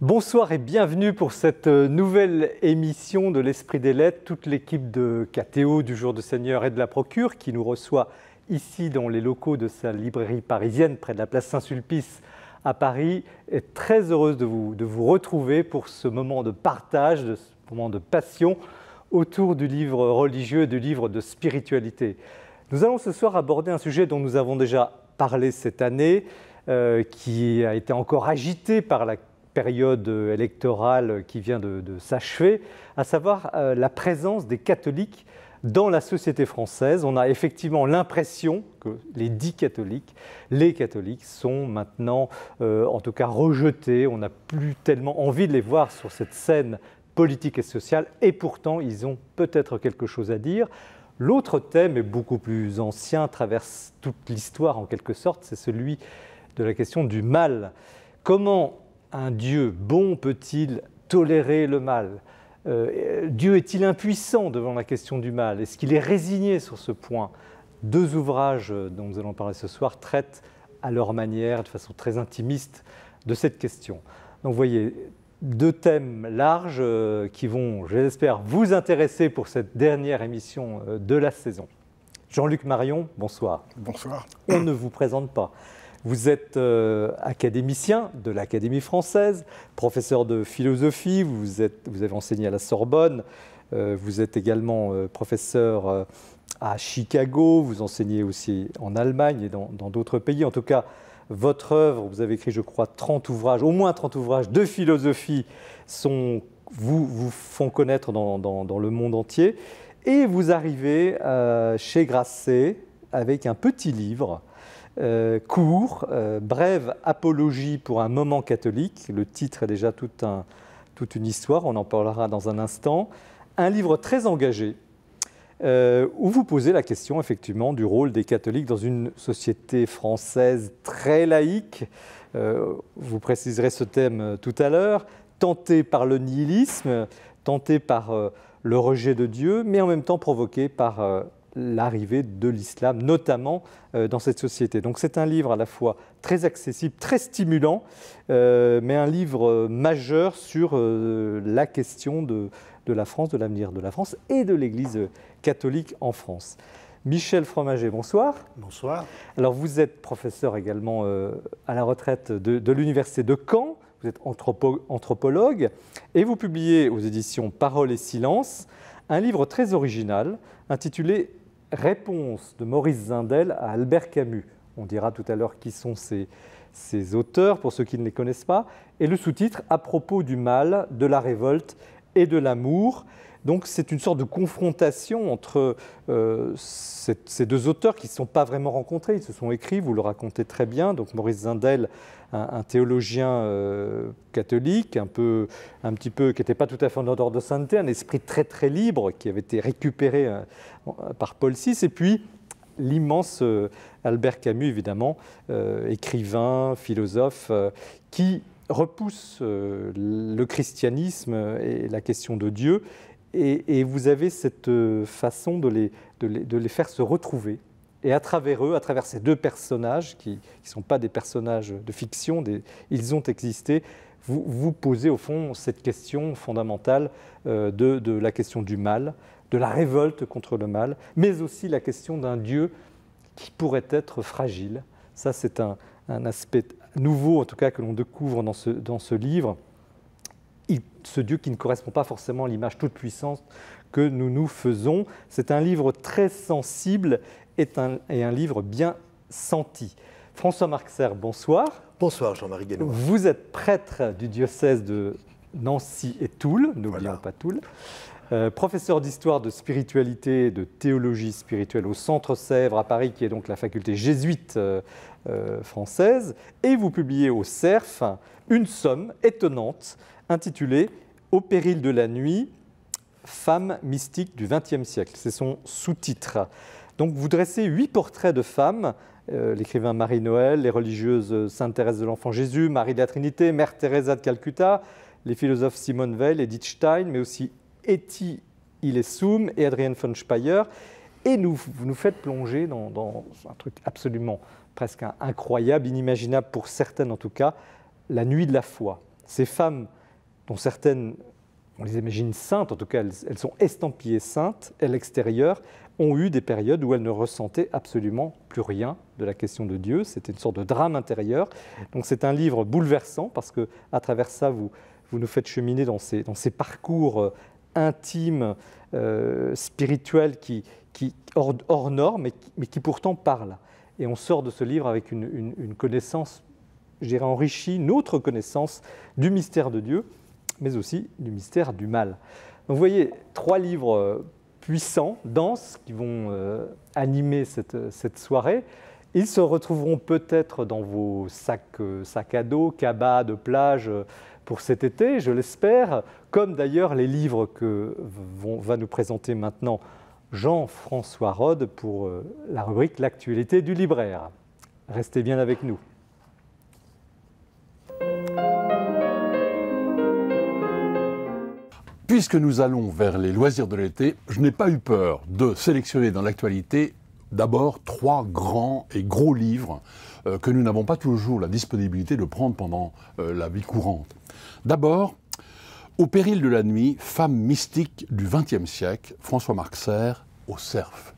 Bonsoir et bienvenue pour cette nouvelle émission de l'Esprit des Lettres. Toute l'équipe de KTO du Jour du Seigneur et de la Procure qui nous reçoit ici dans les locaux de sa librairie parisienne près de la place Saint-Sulpice à Paris est très heureuse de vous retrouver pour ce moment de partage, de ce moment de passion autour du livre religieux et du livre de spiritualité. Nous allons ce soir aborder un sujet dont nous avons déjà parlé cette année, qui a été encore agité par la période électorale qui vient de s'achever, à savoir la présence des catholiques dans la société française. On a effectivement l'impression que les dits catholiques, les catholiques sont maintenant en tout cas rejetés. On n'a plus tellement envie de les voir sur cette scène politique et sociale et pourtant ils ont peut-être quelque chose à dire. L'autre thème est beaucoup plus ancien, traverse toute l'histoire en quelque sorte, c'est celui de la question du mal. Comment un Dieu bon peut-il tolérer le mal ? Dieu est-il impuissant devant la question du mal ? Est-ce qu'il est résigné sur ce point ? Deux ouvrages dont nous allons parler ce soir traitent à leur manière, de façon très intimiste, de cette question. Donc vous voyez, deux thèmes larges qui vont, je l'espère, vous intéresser pour cette dernière émission de la saison. Jean-Luc Marion, bonsoir. Bonsoir. On ne vous présente pas. Vous êtes académicien de l'Académie française, professeur de philosophie, vous avez enseigné à la Sorbonne, vous êtes également professeur à Chicago, vous enseignez aussi en Allemagne et dans d'autres pays. En tout cas, votre œuvre, vous avez écrit, je crois, 30 ouvrages, au moins 30 ouvrages de philosophie vous font connaître dans le monde entier. Et vous arrivez chez Grasset avec un petit livre court, brève apologie pour un moment catholique. Le titre est déjà toute une histoire, on en parlera dans un instant. Un livre très engagé où vous posez la question effectivement du rôle des catholiques dans une société française très laïque. Vous préciserez ce thème tout à l'heure, tenté par le nihilisme, tenté par le rejet de Dieu, mais en même temps provoqué par l'arrivée de l'islam, notamment dans cette société. Donc c'est un livre à la fois très accessible, très stimulant, mais un livre majeur sur la question de la France, de l'avenir de la France et de l'Église catholique en France. Michel Fromager, bonsoir. Bonsoir. Alors vous êtes professeur également à la retraite de l'Université de Caen, vous êtes anthropologue et vous publiez aux éditions Parole et Silence un livre très original intitulé « Réponse de Maurice Zindel à Albert Camus ». On dira tout à l'heure qui sont ces auteurs, pour ceux qui ne les connaissent pas. Et le sous-titre « À propos du mal, de la révolte et de l'amour ». Donc c'est une sorte de confrontation entre ces deux auteurs qui ne se sont pas vraiment rencontrés. Ils se sont écrits, vous le racontez très bien. Donc Maurice Zindel, un théologien catholique, un petit peu, qui n'était pas tout à fait en ordre de sainteté, un esprit très très libre qui avait été récupéré par Paul VI. Et puis l'immense Albert Camus, évidemment, écrivain, philosophe, qui repousse le christianisme et la question de Dieu. Et vous avez cette façon de les faire se retrouver. Et à travers eux, à travers ces deux personnages, qui ne sont pas des personnages de fiction, ils ont existé, vous posez au fond cette question fondamentale de la question du mal, de la révolte contre le mal, mais aussi la question d'un Dieu qui pourrait être fragile. Ça, c'est un aspect nouveau, en tout cas, que l'on découvre dans ce livre. Ce Dieu qui ne correspond pas forcément à l'image toute puissante que nous nous faisons. C'est un livre très sensible et un livre bien senti. François Marxer, bonsoir. Bonsoir Jean-Marie Guénois. Vous êtes prêtre du diocèse de Nancy et Toul, n'oublions pas Toul. Professeur d'histoire de spiritualité et de théologie spirituelle au Centre Sèvres à Paris, qui est donc la faculté jésuite française. Et vous publiez au CERF une somme étonnante intitulée « Au péril de la nuit, femmes mystiques du XXe siècle ». C'est son sous-titre. Donc vous dressez 8 portraits de femmes, l'écrivain Marie-Noël, les religieuses Sainte Thérèse de l'Enfant Jésus, Marie de la Trinité, Mère Teresa de Calcutta, les philosophes Simone Weil, Edith Stein, mais aussi Etty Hillesum et Adrienne von Speyer. Et vous nous faites plonger dans un truc absolument presque incroyable, inimaginable pour certaines en tout cas, la nuit de la foi. Ces femmes dont certaines, on les imagine saintes, en tout cas elles sont estampillées saintes à l'extérieur, ont eu des périodes où elles ne ressentaient absolument plus rien de la question de Dieu. C'était une sorte de drame intérieur. Donc c'est un livre bouleversant parce qu'à travers ça, vous nous faites cheminer dans ces parcours intimes, spirituels, hors normes, mais qui pourtant parlent. Et on sort de ce livre avec une connaissance, je dirais enrichie, une autre connaissance du mystère de Dieu, mais aussi du mystère du mal. Donc vous voyez, 3 livres puissants, denses, qui vont animer cette soirée. Ils se retrouveront peut-être dans vos sacs à dos, cabas de plage pour cet été, je l'espère, comme d'ailleurs les livres que va nous présenter maintenant Jean-François Rode pour la rubrique L'actualité du libraire. Restez bien avec nous. Puisque nous allons vers les loisirs de l'été, je n'ai pas eu peur de sélectionner dans l'actualité d'abord 3 grands et gros livres que nous n'avons pas toujours la disponibilité de prendre pendant la vie courante. D'abord, Au péril de la nuit, femme mystique du XXe siècle, François Marxer, au Cerf.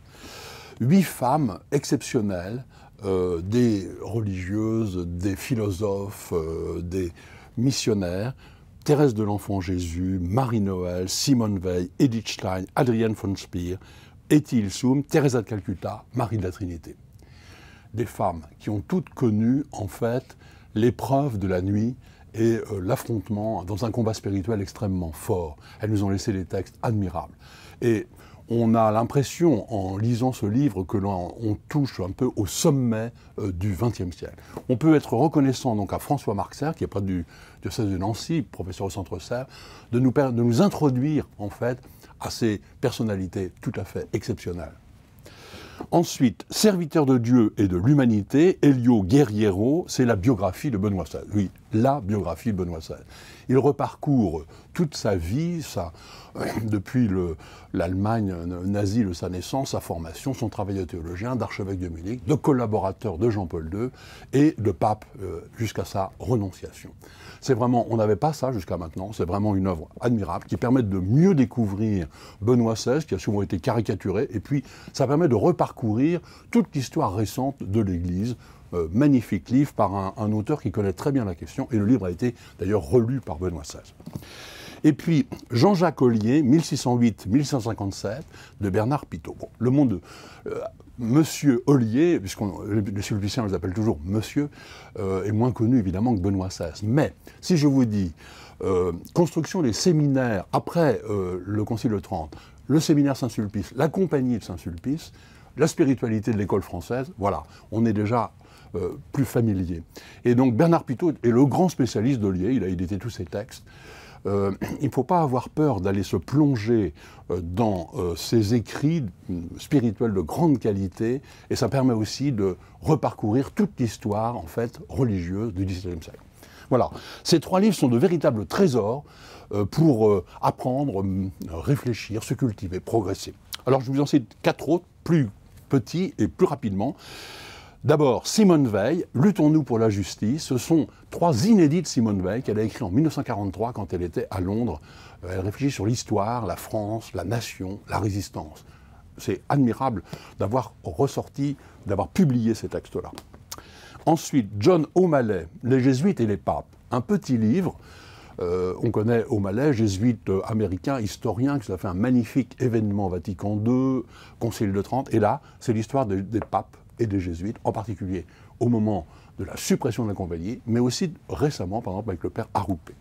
8 femmes exceptionnelles, des religieuses, des philosophes, des missionnaires, Thérèse de l'Enfant Jésus, Marie-Noël, Simone Weil, Edith Stein, Adrienne von Speer, Etty Hillesum, Teresa de Calcutta, Marie de la Trinité. Des femmes qui ont toutes connu, en fait, l'épreuve de la nuit et l'affrontement dans un combat spirituel extrêmement fort. Elles nous ont laissé des textes admirables. Et on a l'impression, en lisant ce livre, que l'on touche un peu au sommet du XXe siècle. On peut être reconnaissant donc à François Marxer, qui est près du diocèse de Nancy, professeur au Centre Cerf, de nous introduire en fait à ces personnalités tout à fait exceptionnelles. Ensuite, Serviteur de Dieu et de l'humanité, Elio Guerriero, c'est la biographie de Benoît XVI. Oui, la biographie de Benoît XVI. Il reparcourt toute sa vie, depuis l'Allemagne nazie de sa naissance, sa formation, son travail de théologien, d'archevêque de Munich, de collaborateur de Jean-Paul II et de pape jusqu'à sa renonciation. C'est vraiment, on n'avait pas ça jusqu'à maintenant, c'est vraiment une œuvre admirable qui permet de mieux découvrir Benoît XVI, qui a souvent été caricaturé, et puis ça permet de reparcourir toute l'histoire récente de l'Église. Magnifique livre par un auteur qui connaît très bien la question, et le livre a été d'ailleurs relu par Benoît XVI. Et puis Jean-Jacques Ollier, 1608-1657, de Bernard Pitault. Bon, le monde de Monsieur Ollier, puisqu'on les sulpiciens les appellent toujours Monsieur, est moins connu évidemment que Benoît XVI. Mais si je vous dis construction des séminaires après le Concile de Trente, le séminaire Saint-Sulpice, la compagnie de Saint-Sulpice, la spiritualité de l'école française, voilà, on est déjà plus familier. Et donc Bernard Pitault est le grand spécialiste d'Ollier, il a édité tous ses textes. Il ne faut pas avoir peur d'aller se plonger dans ses écrits spirituels de grande qualité, et ça permet aussi de reparcourir toute l'histoire en fait religieuse du XVIIe siècle. Voilà, ces 3 livres sont de véritables trésors pour apprendre, réfléchir, se cultiver, progresser. Alors je vous en cite 4 autres, plus petits et plus rapidement. D'abord, Simone Weil, Luttons-nous pour la justice. Ce sont 3 inédits de Simone Weil qu'elle a écrits en 1943 quand elle était à Londres. Elle réfléchit sur l'histoire, la France, la nation, la résistance. C'est admirable d'avoir d'avoir publié ces textes-là. Ensuite, John O'Malley, Les Jésuites et les papes. Un petit livre. On connaît O'Malley, jésuite américain, historien, qui a fait un magnifique événement Vatican II, Concile de Trente. Et là, c'est l'histoire des papes et des jésuites, en particulier au moment de la suppression de la compagnie, mais aussi récemment, par exemple, avec le père Arroupé.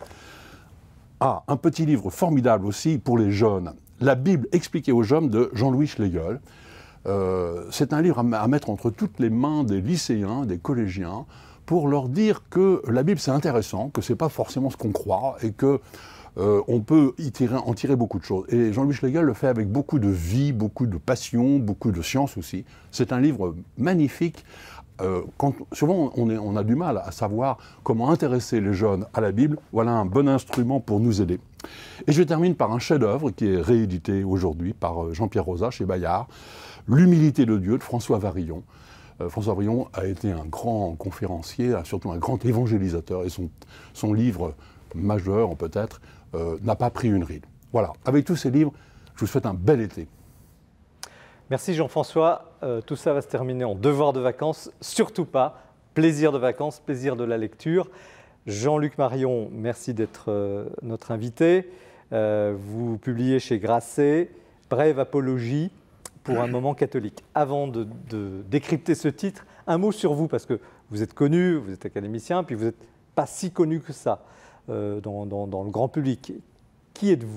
Ah, un petit livre formidable aussi pour les jeunes, La Bible expliquée aux jeunes de Jean-Louis Schlegel. C'est un livre à mettre entre toutes les mains des lycéens, des collégiens, pour leur dire que la Bible c'est intéressant, que c'est pas forcément ce qu'on croit, et que on peut en tirer beaucoup de choses. Et Jean-Louis Schlegel le fait avec beaucoup de vie, beaucoup de passion, beaucoup de science aussi. C'est un livre magnifique. Souvent, on a du mal à savoir comment intéresser les jeunes à la Bible. Voilà un bon instrument pour nous aider. Et je termine par un chef-d'œuvre qui est réédité aujourd'hui par Jean-Pierre Rosat chez Bayard, L'humilité de Dieu de François Varillon. François Varillon a été un grand conférencier, surtout un grand évangélisateur, et son livre majeur peut-être, n'a pas pris une ride. Voilà, avec tous ces livres, je vous souhaite un bel été. Merci Jean-François. Tout ça va se terminer en devoir de vacances. Surtout pas. Plaisir de vacances, plaisir de la lecture. Jean-Luc Marion, merci d'être notre invité. Vous publiez chez Grasset « Brève apologie pour un moment catholique ». Avant de décrypter ce titre, un mot sur vous, parce que vous êtes connu, vous êtes académicien, puis vous n'êtes pas si connu que ça dans le grand public. Qui êtes-vous ?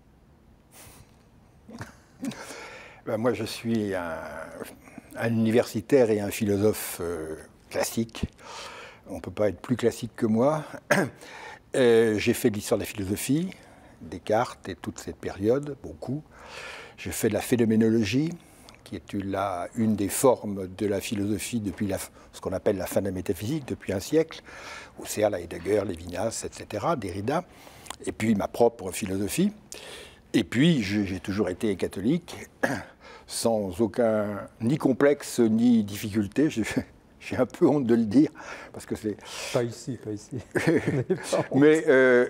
Ben moi, je suis un universitaire et un philosophe classique. On ne peut pas être plus classique que moi. J'ai fait de l'histoire de la philosophie, Descartes et toute cette période, beaucoup. J'ai fait de la phénoménologie, qui est une des formes de la philosophie depuis ce qu'on appelle la fin de la métaphysique, depuis un siècle. Husserl, Heidegger, Lévinas, etc., Derrida. Et puis ma propre philosophie. Et puis, j'ai toujours été catholique, sans aucun ni complexe ni difficulté. J'ai un peu honte de le dire, parce que c'est... Pas ici, pas ici. Mais,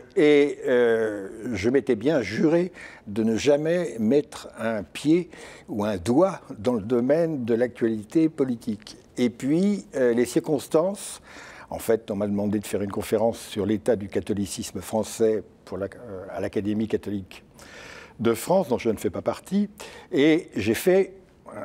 je m'étais bien juré de ne jamais mettre un pied ou un doigt dans le domaine de l'actualité politique. Et puis, les circonstances... En fait, on m'a demandé de faire une conférence sur l'état du catholicisme français à l'Académie catholique de France, dont je ne fais pas partie, et j'ai fait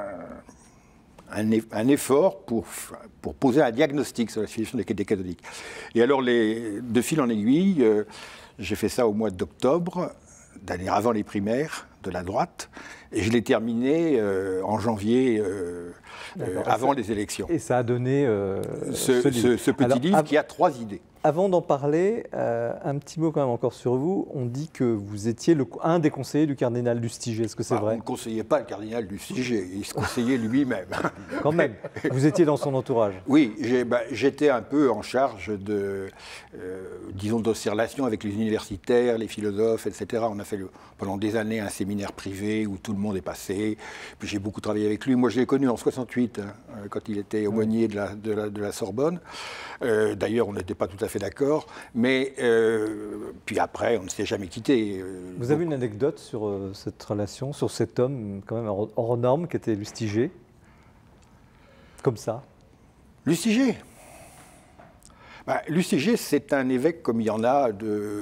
un effort pour poser un diagnostic sur la situation des catholiques. Et alors, de fil en aiguille, j'ai fait ça au mois d'octobre, d'aller avant les primaires de la droite, et je l'ai terminé en janvier, avant les élections. Et ça a donné ce petit livre qui a 3 idées. Avant d'en parler, un petit mot quand même encore sur vous. On dit que vous étiez un des conseillers du cardinal Lustiger. Est-ce que c'est vrai ? On ne conseillait pas le cardinal Lustiger, il se conseillait lui-même. Quand même, vous étiez dans son entourage. Oui, j'étais un peu en charge disons, de ces relations avec les universitaires, les philosophes, etc. On a fait pendant des années un séminaire privé où tout le monde est passé. Puis j'ai beaucoup travaillé avec lui. Moi, je l'ai connu en 68, quand il était aumônier de la Sorbonne. D'ailleurs, on n'était pas tout à fait d'accord, mais puis après, on ne s'est jamais quitté. Vous avez une anecdote sur cette relation, sur cet homme quand même hors norme qui était Lustiger, comme ça? Lustiger, Lustiger, c'est un évêque comme il y en a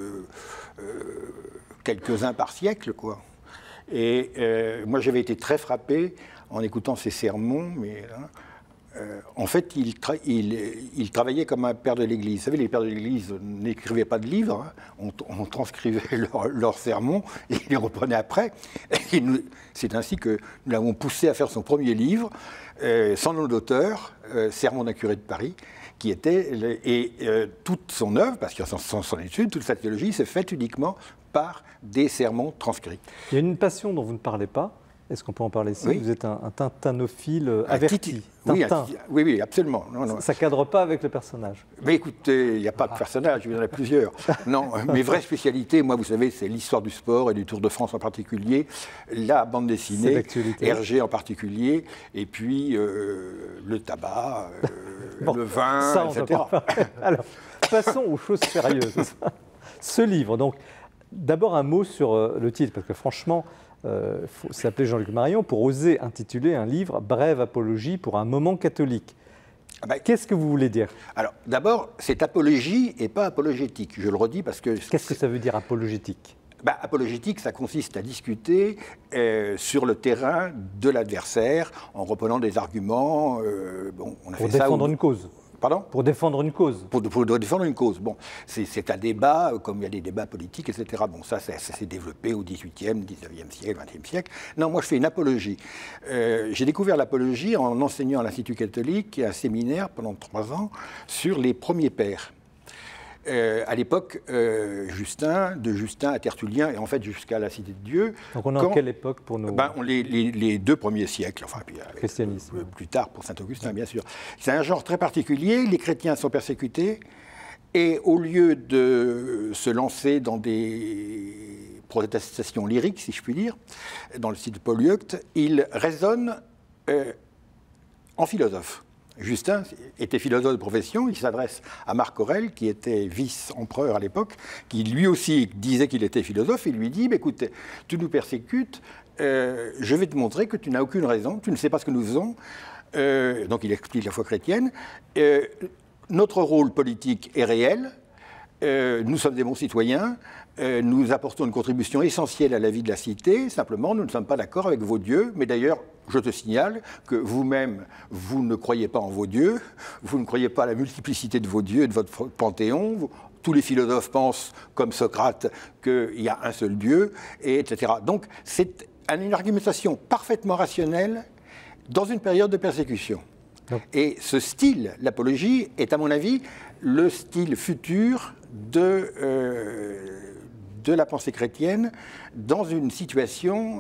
quelques-uns par siècle, quoi. Et moi, j'avais été très frappé en écoutant ses sermons, mais... en fait, il travaillait comme un père de l'Église. Vous savez, les pères de l'Église n'écrivaient pas de livres, hein. On transcrivait leurs sermons et ils les reprenaient après. C'est ainsi que nous l'avons poussé à faire son premier livre, sans nom d'auteur, Sermons d'un curé de Paris, qui était... toute son œuvre, parce que son étude, toute sa théologie, s'est faite uniquement par des sermons transcrits. Il y a une passion dont vous ne parlez pas. Est-ce qu'on peut en parler ici? Oui. Vous êtes un tintanophile averti. Oui, absolument. Non. Ça ne cadre pas avec le personnage. Mais écoutez, il n'y a pas de personnage, il y en a plusieurs. Non, mes vraies spécialités, moi, vous savez, c'est l'histoire du sport et du Tour de France en particulier, la bande dessinée, Hergé en particulier, et puis le tabac, le vin, ça, etc. Alors, passons aux choses sérieuses. Ce livre, donc, d'abord un mot sur le titre, parce que franchement... Il faut s'appeler Jean-Luc Marion pour oser intituler un livre « Brève apologie pour un moment catholique ». Qu'est-ce que vous voulez dire? Alors, d'abord, c'est apologie et pas apologétique. Je le redis parce que... Qu'est-ce que ça veut dire apologétique? Apologétique, ça consiste à discuter sur le terrain de l'adversaire en reprenant des arguments. On a pour fait défendre une cause. Pardon? Pour défendre une cause. Pour défendre une cause. Bon, c'est un débat, comme il y a des débats politiques, etc. Bon, ça s'est développé au XVIIIe, XIXe siècle, XXe siècle. Non, moi, je fais une apologie. J'ai découvert l'apologie en enseignant à l'Institut catholique un séminaire pendant 3 ans sur les premiers pères. À l'époque, de Justin à Tertullien, et en fait jusqu'à la Cité de Dieu. Donc on est en quelle époque pour nous? Les 2 premiers siècles, enfin, puis christianisme. Plus tard pour Saint-Augustin, bien sûr. C'est un genre très particulier, les chrétiens sont persécutés, et au lieu de se lancer dans des protestations lyriques, si je puis dire, dans le style de Polyeucte, ils raisonnent en philosophe. Justin était philosophe de profession, il s'adresse à Marc Aurèle, qui était vice-empereur à l'époque, qui lui aussi disait qu'il était philosophe, il lui dit, écoute, tu nous persécutes, je vais te montrer que tu n'as aucune raison, tu ne sais pas ce que nous faisons, donc il explique la foi chrétienne, notre rôle politique est réel, nous sommes des bons citoyens, nous apportons une contribution essentielle à la vie de la cité, simplement nous ne sommes pas d'accord avec vos dieux, mais d'ailleurs je te signale que vous-même, vous ne croyez pas en vos dieux, vous ne croyez pas à la multiplicité de vos dieux et de votre panthéon, tous les philosophes pensent, comme Socrate, qu'il y a un seul dieu, etc. Donc c'est une argumentation parfaitement rationnelle dans une période de persécution. Et ce style, l'apologie, est à mon avis le style futur de la pensée chrétienne dans une situation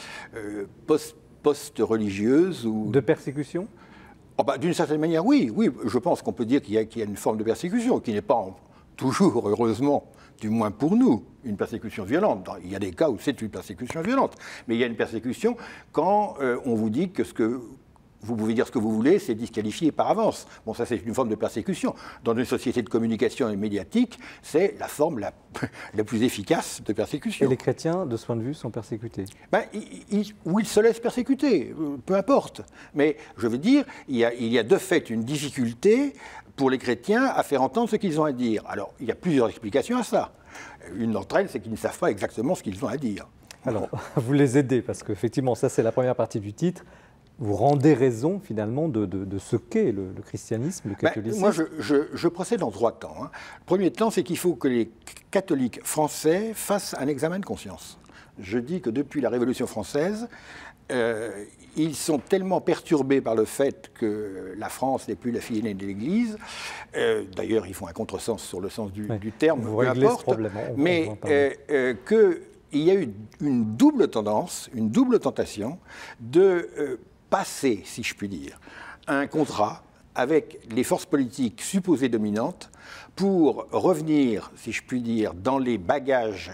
post-religieuse. De persécution ? D'une certaine manière, oui. Je pense qu'on peut dire qu'il y a une forme de persécution, qui n'est pas toujours, heureusement, du moins pour nous, une persécution violente. Il y a des cas où c'est une persécution violente. Mais il y a une persécution quand on vous dit que vous pouvez dire ce que vous voulez, c'est disqualifié par avance. Bon, ça, c'est une forme de persécution. Dans une société de communication et médiatique, c'est la forme la plus efficace de persécution. Et les chrétiens, de ce point de vue, sont persécutés ? Ou ils se laissent persécuter, peu importe. Mais, je veux dire, il y a de fait une difficulté pour les chrétiens à faire entendre ce qu'ils ont à dire. Alors, il y a plusieurs explications à ça. Une d'entre elles, c'est qu'ils ne savent pas exactement ce qu'ils ont à dire. Alors, vous les aidez, parce qu'effectivement, ça, c'est la première partie du titre. Vous rendez raison, finalement, de ce qu'est le christianisme, le catholicisme. Moi, je procède en 3 temps. Le premier temps, c'est qu'il faut que les catholiques français fassent un examen de conscience. Je dis que depuis la Révolution française, ils sont tellement perturbés par le fait que la France n'est plus la fille aînée de l'Église. D'ailleurs, ils font un contresens sur le sens du terme, peu importe. Mais qu'il y a eu une double tendance, une double tentation de passer, si je puis dire, un contrat avec les forces politiques supposées dominantes pour revenir, si je puis dire, dans les bagages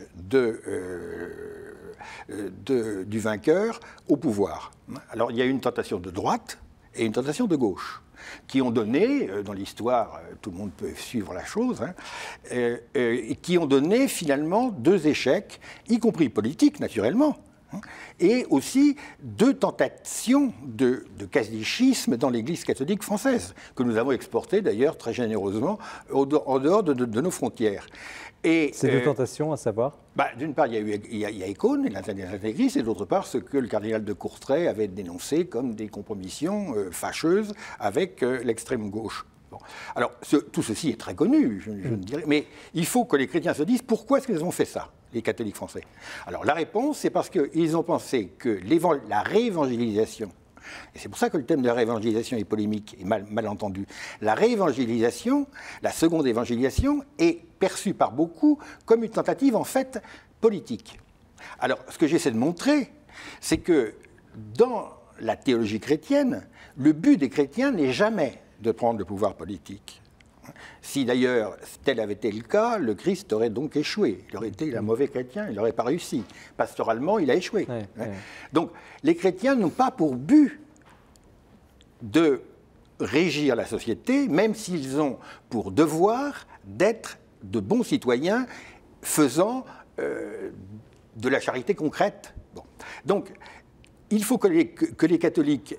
du vainqueur au pouvoir. Alors il y a une tentation de droite et une tentation de gauche qui ont donné, dans l'histoire, tout le monde peut suivre la chose, qui ont donné finalement 2 échecs, y compris politiques naturellement, et aussi 2 tentations de catholicisme dans l'Église catholique française, que nous avons exportées d'ailleurs très généreusement en dehors de nos frontières. Et, ces 2 tentations, à savoir d'une part, il y a Écône, l'intégrisme, et d'autre part, ce que le cardinal de Courtrai avait dénoncé comme des compromissions fâcheuses avec l'extrême gauche. Bon. Alors, tout ceci est très connu, je ne dirais, mais il faut que les chrétiens se disent pourquoi est-ce qu'ils ont fait ça, les catholiques français. Alors, la réponse, c'est parce qu'ils ont pensé que la réévangélisation, et c'est pour ça que le thème de la réévangélisation est polémique et mal entendu. La réévangélisation, la seconde évangélisation, est perçue par beaucoup comme une tentative en fait politique. Alors, ce que j'essaie de montrer, c'est que dans la théologie chrétienne, le but des chrétiens n'est jamais de prendre le pouvoir politique. Si d'ailleurs tel avait été le cas, le Christ aurait donc échoué. Il aurait été un mauvais chrétien, il n'aurait pas réussi. Pastoralement, il a échoué. Donc les chrétiens n'ont pas pour but de régir la société, même s'ils ont pour devoir d'être de bons citoyens faisant de la charité concrète. Bon. Donc il faut que les catholiques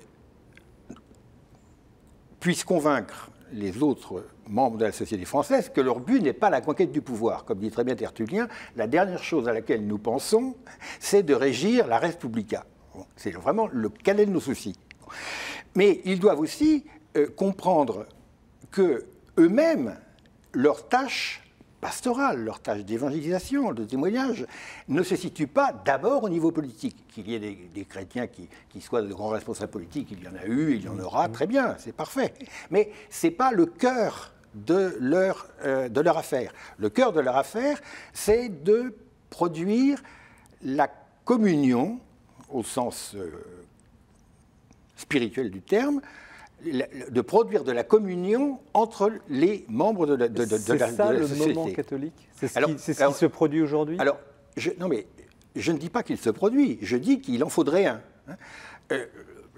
puissent convaincre les autres membres de la société française que leur but n'est pas la conquête du pouvoir. Comme dit très bien Tertullien, la dernière chose à laquelle nous pensons, c'est de régir la res publica. Bon, c'est vraiment le cadet de nos soucis. Mais ils doivent aussi comprendre que eux-mêmes, leur tâche pastorale, leur tâche d'évangélisation, de témoignage, ne se situe pas d'abord au niveau politique. Qu'il y ait des chrétiens qui soient de grands responsables politiques, il y en a eu, il y en aura, très bien, c'est parfait. Mais ce n'est pas le cœur de leur affaire. Le cœur de leur affaire, c'est de produire la communion, au sens spirituel du terme, de produire de la communion entre les membres de la société. C'est ça le moment catholique ? C'est ce qui se produit aujourd'hui ? Alors, non mais, je ne dis pas qu'il se produit, je dis qu'il en faudrait un.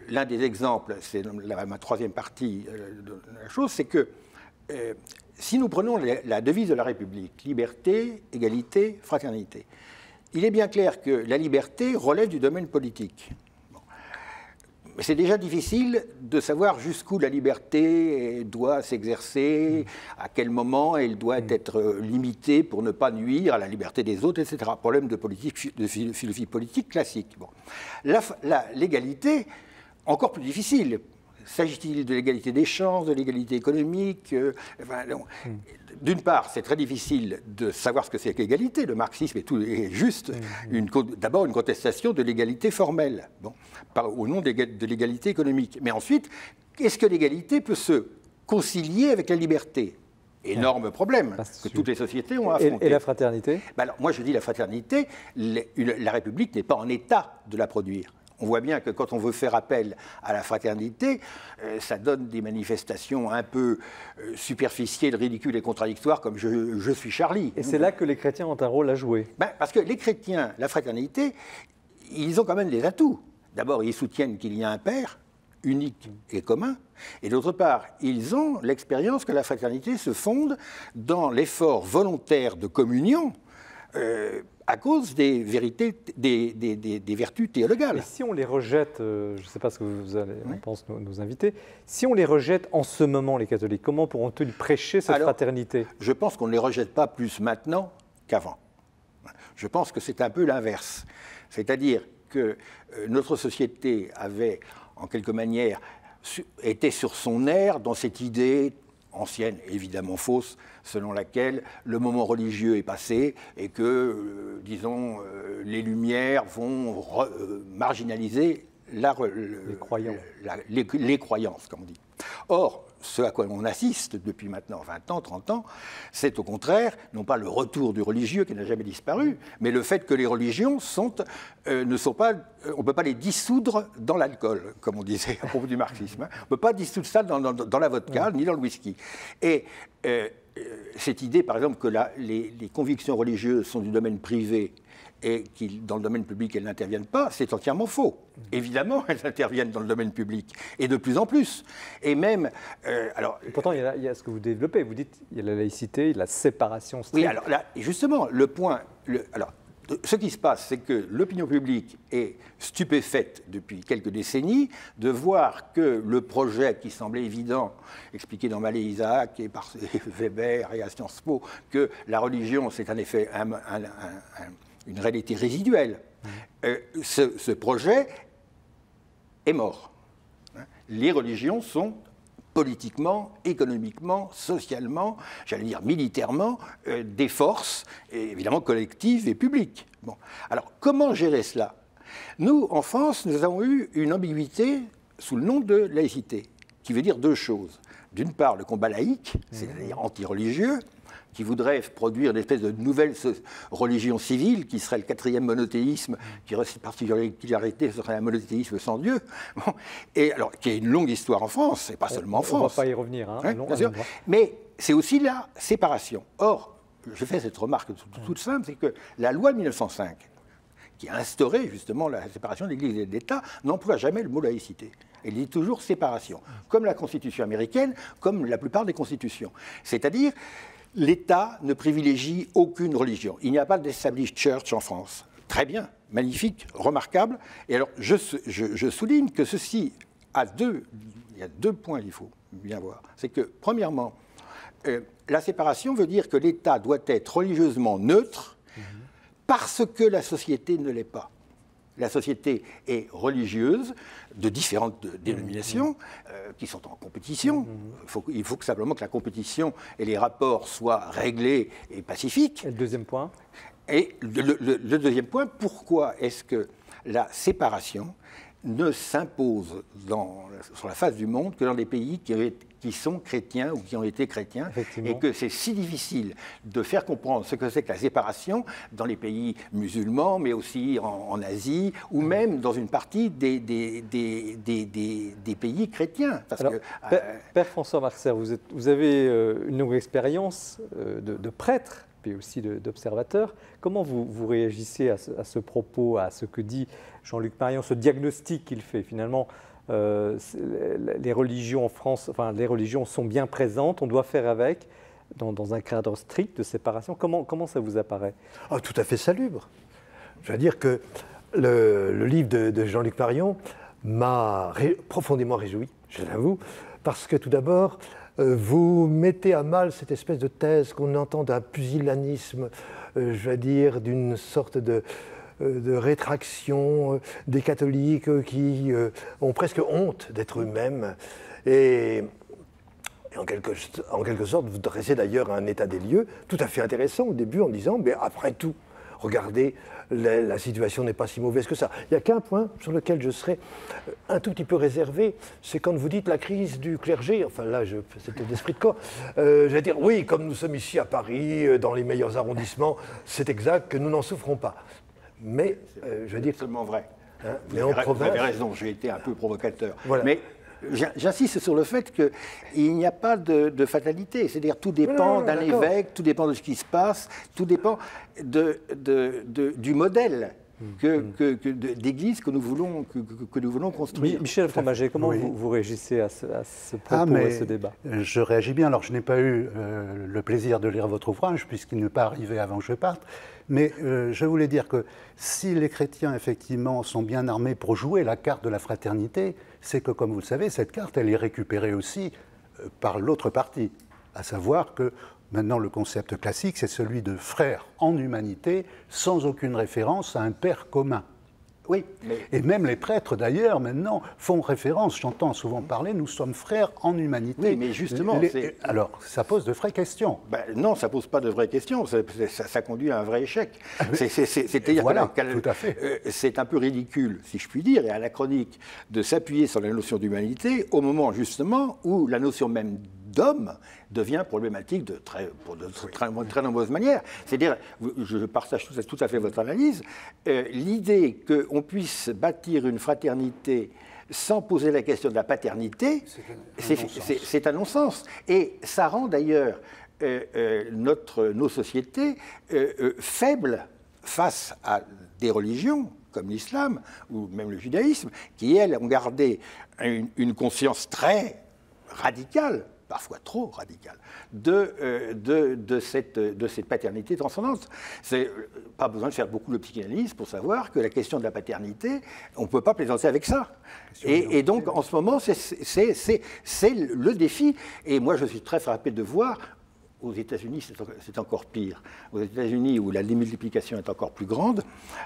l'un des exemples, c'est ma troisième partie de la chose, c'est que si nous prenons la devise de la République, liberté, égalité, fraternité, il est bien clair que la liberté relève du domaine politique. Mais c'est déjà difficile de savoir jusqu'où la liberté doit s'exercer, à quel moment elle doit être limitée pour ne pas nuire à la liberté des autres, etc. Problème de philosophie politique classique. Bon. L'égalité, encore plus difficile. S'agit-il de l'égalité des chances, de l'égalité économique D'une part, c'est très difficile de savoir ce que c'est que l'égalité. Le marxisme est juste d'abord une contestation de l'égalité formelle, au nom de l'égalité économique. Mais ensuite, est-ce que l'égalité peut se concilier avec la liberté ? Énorme problème que toutes les sociétés ont à affronter. Et la fraternité ? Alors, moi, je dis la fraternité, la République n'est pas en état de la produire. On voit bien que quand on veut faire appel à la fraternité, ça donne des manifestations un peu superficielles, ridicules et contradictoires, comme je suis Charlie. Et c'est là que les chrétiens ont un rôle à jouer. Parce que les chrétiens, la fraternité, ils ont quand même des atouts. D'abord, ils soutiennent qu'il y a un Père unique et commun. Et d'autre part, ils ont l'expérience que la fraternité se fonde dans l'effort volontaire de communion à cause des vérités, des vertus théologales. Et si on les rejette, je ne sais pas ce que vous allez, on pense nous inviter, si on les rejette en ce moment, les catholiques, comment pourront-ils prêcher cette fraternité ? Je pense qu'on ne les rejette pas plus maintenant qu'avant. Je pense que c'est un peu l'inverse. C'est-à-dire que notre société avait, en quelque manière, été sur son air dans cette idée ancienne, évidemment fausse, selon laquelle le moment religieux est passé et que, disons, les Lumières vont marginaliser les croyances, comme on dit. Or, ce à quoi on assiste depuis maintenant 20 ans, 30 ans, c'est au contraire, non pas le retour du religieux qui n'a jamais disparu, mais le fait que les religions ne sont pas, on ne peut pas les dissoudre dans l'alcool, comme on disait à propos du marxisme. On ne peut pas dissoudre ça dans la vodka, ni dans le whisky. Et cette idée, par exemple, que les convictions religieuses sont du domaine privé et que dans le domaine public, elles n'interviennent pas, c'est entièrement faux. Évidemment, elles interviennent dans le domaine public, et de plus en plus. Et même... Et pourtant, il y a ce que vous développez. Vous dites il y a la laïcité, la séparation stricte. Oui, alors là, justement, le point... ce qui se passe, c'est que l'opinion publique est stupéfaite depuis quelques décennies de voir que le projet qui semblait évident, expliqué dans Mallet Isaac et par Weber et à Sciences Po, que la religion, c'est en effet une réalité résiduelle, ce projet est mort. Les religions sont politiquement, économiquement, socialement, j'allais dire militairement, des forces, évidemment collectives et publiques. Bon. Alors, comment gérer cela ? Nous, en France, nous avons eu une ambiguïté sous le nom de laïcité, qui veut dire deux choses. D'une part, le combat laïque, c'est-à-dire anti-religieux, qui voudrait produire une espèce de nouvelle religion civile, qui serait le quatrième monothéisme, qui aurait cette particularité, ce serait un monothéisme sans Dieu, bon, et alors, qui a une longue histoire en France, et pas seulement en France. On ne va pas y revenir. Bien sûr. Mais c'est aussi la séparation. Or, je fais cette remarque toute simple, c'est que la loi de 1905, qui a instauré justement la séparation de l'Église et de l'État, n'emploie jamais le mot laïcité. Elle dit toujours séparation, comme la Constitution américaine, comme la plupart des constitutions. C'est-à-dire, l'État ne privilégie aucune religion. Il n'y a pas d'established church en France. Très bien, magnifique, remarquable. Et alors, je souligne que ceci il y a deux points qu'il faut bien voir. C'est que, premièrement, la séparation veut dire que l'État doit être religieusement neutre parce que la société ne l'est pas. La société est religieuse de différentes dénominations qui sont en compétition. Il faut simplement que la compétition et les rapports soient réglés et pacifiques. Et le deuxième point ? Et le deuxième point, pourquoi est-ce que la séparation ne s'impose sur la face du monde que dans des pays qui sont chrétiens ou qui ont été chrétiens, et que c'est si difficile de faire comprendre ce que c'est que la séparation dans les pays musulmans, mais aussi en Asie, ou même dans une partie des pays chrétiens. Parce alors, que, Père François Marxer, vous avez une longue expérience de prêtre, puis aussi d'observateur. Comment vous réagissez à ce propos, à ce que dit Jean-Luc Marion, ce diagnostic qu'il fait finalement? les religions en France, enfin les religions sont bien présentes, on doit faire avec, dans un cadre strict de séparation. Comment ça vous apparaît? Tout à fait salubre. Je veux dire que le livre de Jean-Luc Marion m'a profondément réjoui, je l'avoue, parce que tout d'abord, vous mettez à mal cette espèce de thèse qu'on entend d'un pusillanisme, je veux dire, d'une sorte de rétraction des catholiques qui ont presque honte d'être eux-mêmes. Et en quelque sorte, vous dressez d'ailleurs un état des lieux tout à fait intéressant au début en disant, mais après tout, regardez, la situation n'est pas si mauvaise que ça. Il n'y a qu'un point sur lequel je serais un tout petit peu réservé, c'est quand vous dites la crise du clergé, enfin là, c'était d'esprit de corps, j'allais dire, oui, comme nous sommes ici à Paris, dans les meilleurs arrondissements, c'est exact que nous n'en souffrons pas. Mais, je veux dire... C'est absolument vrai. Hein, vous avez raison, j'ai été un peu provocateur. Voilà. Mais j'insiste sur le fait qu'il n'y a pas de fatalité. C'est-à-dire tout dépend d'un évêque, tout dépend de ce qui se passe, tout dépend du modèle d'église que nous voulons construire. Michel Fromageau, comment vous réagissez à ce propos, à ce débat? Je réagis bien. Alors, je n'ai pas eu le plaisir de lire votre ouvrage, puisqu'il n'est pas arrivé avant que je parte. Mais je voulais dire que si les chrétiens, effectivement, sont bien armés pour jouer la carte de la fraternité, c'est que, comme vous le savez, cette carte, elle est récupérée aussi par l'autre partie. À savoir que maintenant, le concept classique, c'est celui de frère en humanité, sans aucune référence à un père commun. Oui, Et même les prêtres, d'ailleurs, maintenant, font référence, j'entends souvent parler, nous sommes frères en humanité. Oui, mais justement... Alors, ça pose de vraies questions. Non, ça ne pose pas de vraies questions, ça conduit à un vrai échec. C'est-à-dire voilà, tout à fait. C'est un peu ridicule, si je puis dire, et anachronique, de s'appuyer sur la notion d'humanité au moment, justement, où la notion même d'homme devient problématique de très nombreuses manières. C'est-à-dire, je partage tout à fait votre analyse, l'idée qu'on puisse bâtir une fraternité sans poser la question de la paternité, c'est un non-sens. Et ça rend d'ailleurs nos sociétés faibles face à des religions comme l'islam ou même le judaïsme, qui, elles, ont gardé une conscience très radicale, parfois trop radicale, de cette paternité transcendante. C'est pas besoin de faire beaucoup de psychanalyse pour savoir que la question de la paternité, on ne peut pas plaisanter avec ça. Et donc, en ce moment, c'est le défi. Et moi, je suis très frappé de voir, aux États-Unis, c'est encore pire. Aux États-Unis, où la démultiplication est encore plus grande,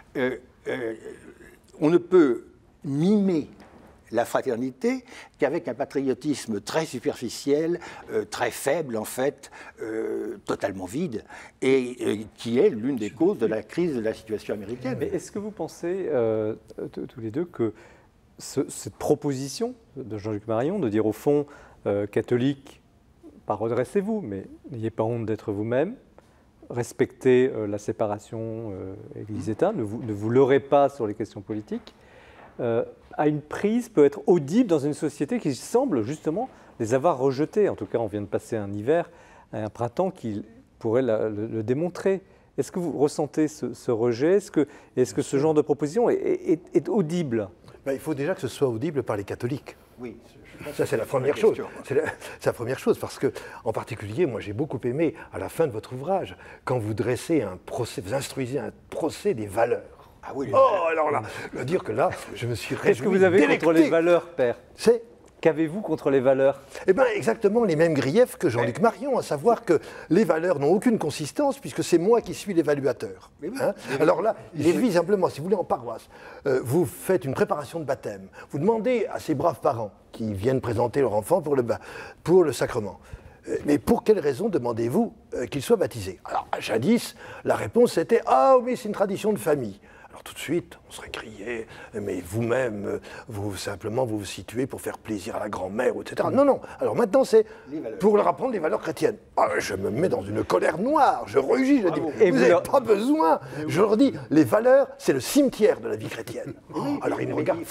on ne peut mimer la fraternité qu'avec un patriotisme très superficiel, très faible en fait, totalement vide, et qui est l'une des causes de la crise de la situation américaine. Mais est-ce que vous pensez, tous les deux, que cette proposition de Jean-Luc Marion, de dire au fond, catholique, pas redressez-vous, mais n'ayez pas honte d'être vous-même, respectez la séparation Église-État, ne vous leurrez pas sur les questions politiques, à une prise peut être audible dans une société qui semble justement les avoir rejetés. En tout cas, on vient de passer un hiver, un printemps qui pourrait le démontrer. Est-ce que vous ressentez ce rejet? Est-ce que ce genre de proposition est audible? Il faut déjà que ce soit audible par les catholiques. Oui. Ça, c'est la première chose. C'est la première chose, parce que, en particulier, moi, j'ai beaucoup aimé, à la fin de votre ouvrage, quand vous dressez un procès, vous instruisez un procès des valeurs. Ah oui, alors là, dire que là, je me suis réjoui. Qu'est-ce que vous avez contre les valeurs, Père? Qu'avez-vous contre les valeurs? Eh bien, exactement les mêmes griefs que Jean-Luc Marion, à savoir que les valeurs n'ont aucune consistance, puisque c'est moi qui suis l'évaluateur. Hein? Alors là, il suffit simplement, si vous voulez, en paroisse, vous faites une préparation de baptême, vous demandez à ces braves parents qui viennent présenter leur enfant pour le sacrement. Mais pour quelle raison demandez-vous qu'il soit baptisé? Alors, jadis, la réponse était « Ah oui, c'est une tradition de famille ». Alors tout de suite, on serait crié, mais vous-même, vous vous situez pour faire plaisir à la grand-mère, etc. Non, non. Alors maintenant, c'est pour leur apprendre les valeurs chrétiennes. Je me mets dans une colère noire, je rugis, je dis, vous n'avez pas besoin. Je leur dis, les valeurs, c'est le cimetière de la vie chrétienne. Alors ils me regardent.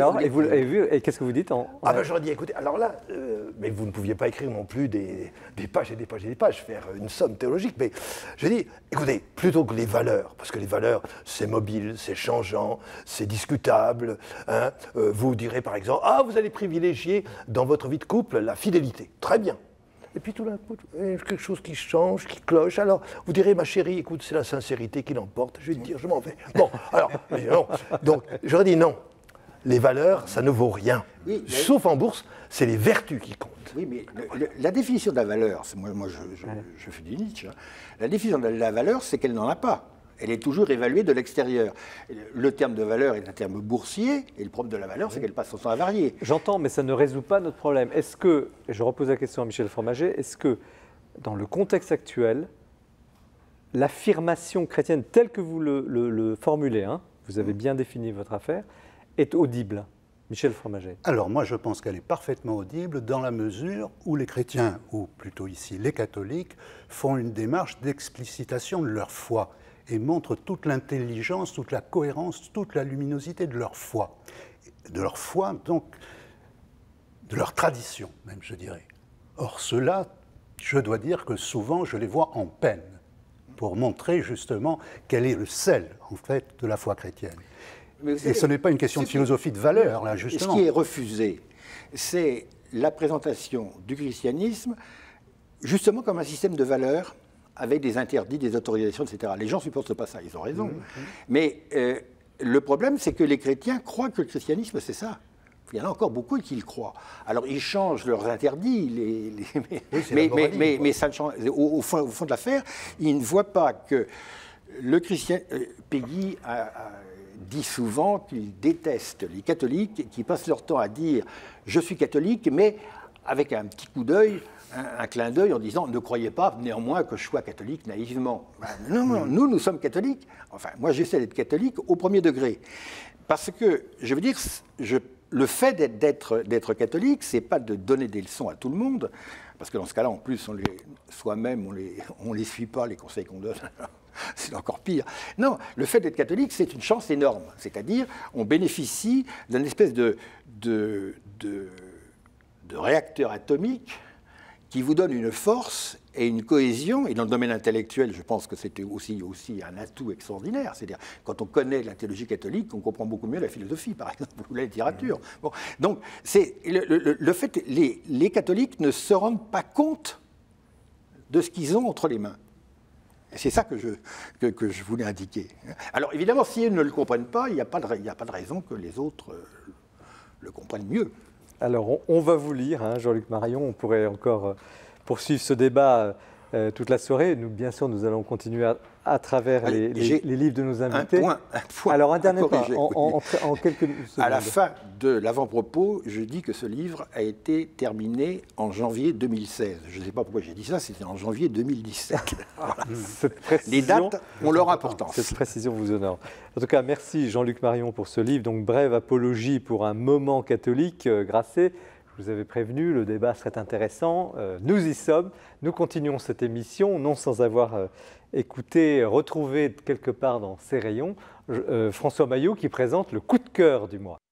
Et qu'est-ce que vous dites Je leur dis, écoutez, alors là, mais vous ne pouviez pas écrire non plus des pages et des pages et des pages, faire une somme théologique, mais je dis, écoutez, plutôt que les valeurs, parce que les valeurs, c'est mobile, c'est changeant, c'est discutable. Hein. Vous direz par exemple, ah, vous allez privilégier dans votre vie de couple la fidélité. Très bien. Et puis tout d'un coup, il y a quelque chose qui change, qui cloche. Alors, vous direz, ma chérie, écoute, c'est la sincérité qui l'emporte. Je vais te dire, je m'en vais. Bon, alors, mais non. Donc, j'aurais dit non. Les valeurs, ça ne vaut rien. Oui, mais... Sauf en bourse, c'est les vertus qui comptent. Oui, mais la définition de la valeur, moi je fais du Nietzsche, hein. La définition de la valeur, c'est qu'elle n'en a pas. Elle est toujours évaluée de l'extérieur. Le terme de valeur est un terme boursier, et le problème de la valeur, c'est qu'elle passe son temps à varier. J'entends, mais ça ne résout pas notre problème. Est-ce que, et je repose la question à Michel Fromaget, est-ce que, dans le contexte actuel, l'affirmation chrétienne telle que vous le formulez, hein, vous avez bien défini votre affaire, est audible? Michel Fromaget. Alors moi je pense qu'elle est parfaitement audible dans la mesure où les chrétiens, ou plutôt ici les catholiques, font une démarche d'explicitation de leur foi et montrent toute l'intelligence, toute la cohérence, toute la luminosité de leur foi. De leur foi, donc, de leur tradition même, je dirais. Or ceux-là, je dois dire que souvent je les vois en peine pour montrer justement quel est le sel, en fait, de la foi chrétienne. Et ce n'est pas une question de philosophie de valeur, là, justement. Ce qui est refusé, c'est la présentation du christianisme justement comme un système de valeurs avec des interdits, des autorisations, etc. Les gens ne supportent pas ça, ils ont raison. Mais le problème, c'est que les chrétiens croient que le christianisme, c'est ça. Il y en a encore beaucoup qui le croient. Alors, ils changent leurs interdits, mais ça ne change. Au fond de l'affaire, ils ne voient pas que le christian... Peggy dit souvent qu'il déteste les catholiques qui passent leur temps à dire « je suis catholique », mais avec un petit coup d'œil, un clin d'œil en disant « ne croyez pas néanmoins que je sois catholique naïvement ». Non, nous sommes catholiques. Enfin, moi, j'essaie d'être catholique au premier degré. Parce que, je veux dire, le fait d'être catholique, c'est pas de donner des leçons à tout le monde, parce que dans ce cas-là, en plus, soi-même, on les suit pas, les conseils qu'on donne. C'est encore pire. Non, le fait d'être catholique, c'est une chance énorme. C'est-à-dire, on bénéficie d'une espèce de réacteur atomique qui vous donne une force et une cohésion. Et dans le domaine intellectuel, je pense que c'était aussi un atout extraordinaire. C'est-à-dire, quand on connaît la théologie catholique, on comprend beaucoup mieux la philosophie, par exemple, ou la littérature. Bon, donc, c'est le fait, les catholiques ne se rendent pas compte de ce qu'ils ont entre les mains. C'est ça que je voulais indiquer. Alors évidemment, si ils ne le comprennent pas, il n'y a pas de raison que les autres le comprennent mieux. Alors on va vous lire, hein, Jean-Luc Marion, on pourrait encore poursuivre ce débat toute la soirée. Nous, bien sûr, nous allons continuer à travers les livres de nos invités. Un point Alors un dernier point, en quelques secondes. À la fin de l'avant-propos, je dis que ce livre a été terminé en janvier 2016. Je ne sais pas pourquoi j'ai dit ça, c'était en janvier 2017. Voilà. Les dates ont leur importance. Cette précision vous honore. En tout cas, merci Jean-Luc Marion pour ce livre, donc Brève apologie pour un moment catholique, Grasset. Je vous avais prévenu, le débat serait intéressant. Nous y sommes. Nous continuons cette émission, non sans avoir écouté, retrouvé quelque part dans ses rayons, François Maillot qui présente le coup de cœur du mois.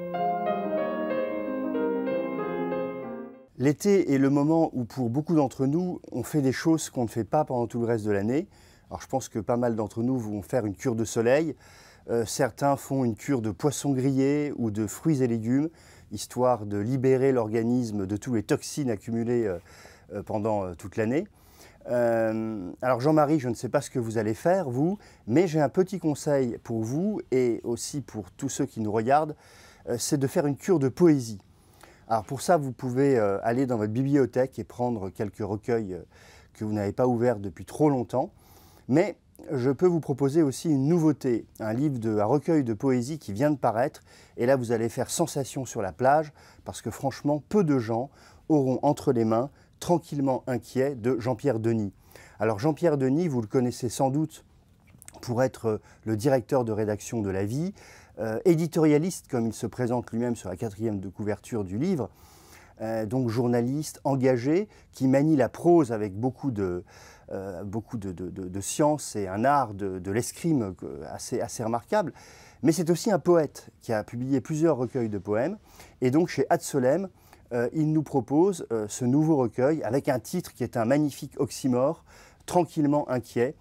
L'été est le moment où, pour beaucoup d'entre nous, on fait des choses qu'on ne fait pas pendant tout le reste de l'année. Alors je pense que pas mal d'entre nous vont faire une cure de soleil. Certains font une cure de poissons grillés ou de fruits et légumes, histoire de libérer l'organisme de tous les toxines accumulées pendant toute l'année. Alors Jean-Marie, je ne sais pas ce que vous allez faire, vous, mais j'ai un petit conseil pour vous et aussi pour tous ceux qui nous regardent, c'est de faire une cure de poésie. Alors pour ça, vous pouvez aller dans votre bibliothèque et prendre quelques recueils que vous n'avez pas ouverts depuis trop longtemps, mais je peux vous proposer aussi une nouveauté, un recueil de poésie qui vient de paraître, et là vous allez faire sensation sur la plage, parce que franchement, peu de gens auront entre les mains Tranquillement inquiet de Jean-Pierre Denis. Alors Jean-Pierre Denis, vous le connaissez sans doute pour être le directeur de rédaction de La Vie, éditorialiste comme il se présente lui-même sur la 4e de couverture du livre, donc journaliste engagé qui manie la prose avec beaucoup de science et un art de l'escrime assez remarquable. Mais c'est aussi un poète qui a publié plusieurs recueils de poèmes. Et donc chez Ad Solem, il nous propose ce nouveau recueil avec un titre qui est un magnifique oxymore, Tranquillement inquiet.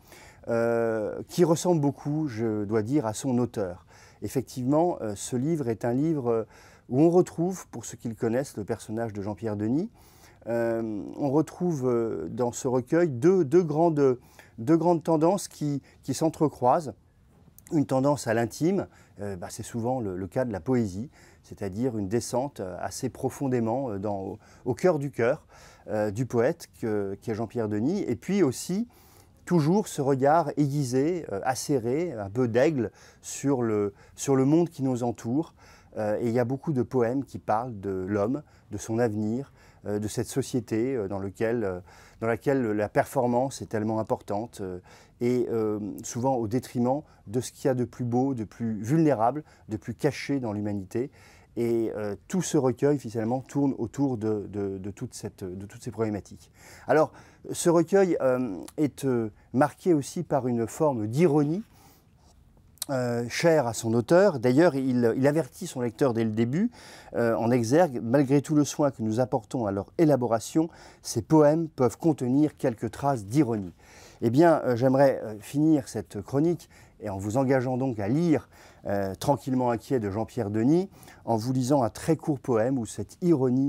qui ressemble beaucoup, je dois dire, à son auteur. Effectivement, ce livre est un livre où on retrouve, pour ceux qui le connaissent, le personnage de Jean-Pierre Denis. On retrouve dans ce recueil deux grandes tendances qui s'entrecroisent. Une tendance à l'intime, c'est souvent le cas de la poésie, c'est-à-dire une descente assez profondément au cœur du poète qui est Jean-Pierre Denis, et puis aussi toujours ce regard aiguisé, acéré, un peu d'aigle sur le monde qui nous entoure. Et il y a beaucoup de poèmes qui parlent de l'homme, de son avenir, de cette société dans laquelle la performance est tellement importante et souvent au détriment de ce qu'il y a de plus beau, de plus vulnérable, de plus caché dans l'humanité. Et tout ce recueil, finalement, tourne autour de toutes ces problématiques. Alors, ce recueil est marqué aussi par une forme d'ironie chère à son auteur. D'ailleurs, il avertit son lecteur dès le début, en exergue, malgré tout le soin que nous apportons à leur élaboration, ces poèmes peuvent contenir quelques traces d'ironie. Eh bien, j'aimerais finir cette chronique et en vous engageant donc à lire Tranquillement inquiet de Jean-Pierre Denis, en vous lisant un très court poème où cette ironie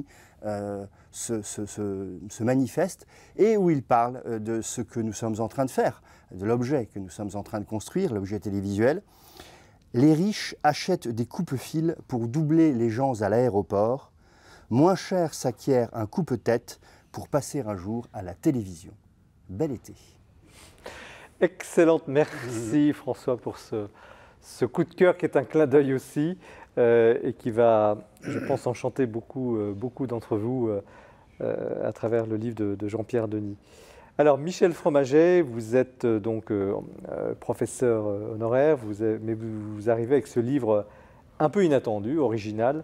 se manifeste et où il parle de ce que nous sommes en train de faire, de l'objet que nous sommes en train de construire, l'objet télévisuel. Les riches achètent des coupe-fils pour doubler les gens à l'aéroport. Moins cher s'acquiert un coupe-tête pour passer un jour à la télévision. Bel été. Excellente, merci François pour ce coup de cœur qui est un clin d'œil aussi et qui va, je pense, enchanter beaucoup d'entre vous à travers le livre de Jean-Pierre Denis. Alors Michel Fromaget, vous êtes donc professeur honoraire, mais vous arrivez avec ce livre un peu inattendu, original,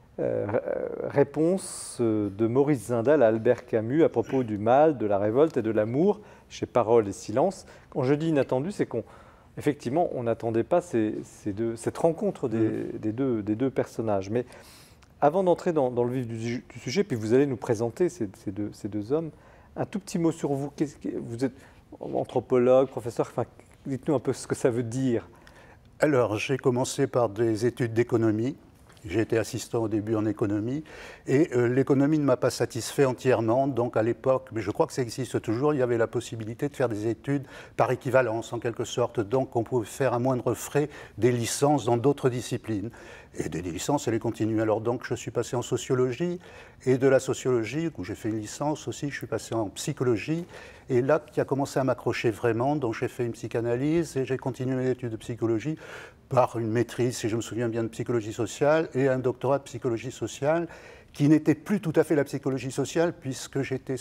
Réponse de Maurice Zindel à Albert Camus à propos du mal, de la révolte et de l'amour chez Parole et Silence. Quand je dis inattendu, c'est qu'effectivement, on n'attendait pas cette rencontre des deux personnages. Mais avant d'entrer dans le vif du sujet, puis vous allez nous présenter ces deux hommes, un tout petit mot sur vous. Vous êtes anthropologue, professeur, enfin, dites-nous un peu ce que ça veut dire. Alors, j'ai commencé par des études d'économie. J'ai été assistant au début en économie et l'économie ne m'a pas satisfait entièrement. Donc à l'époque, mais je crois que ça existe toujours, il y avait la possibilité de faire des études par équivalence en quelque sorte. Donc on pouvait faire à moindre frais des licences dans d'autres disciplines. Et des licences, elle les continue. Alors donc je suis passé en sociologie et de la sociologie, où j'ai fait une licence aussi, je suis passé en psychologie. Et là, qui a commencé à m'accrocher vraiment, donc j'ai fait une psychanalyse et j'ai continué mes études de psychologie par une maîtrise, si je me souviens bien, de psychologie sociale et un doctorat de psychologie sociale qui n'était plus tout à fait la psychologie sociale puisque j'étais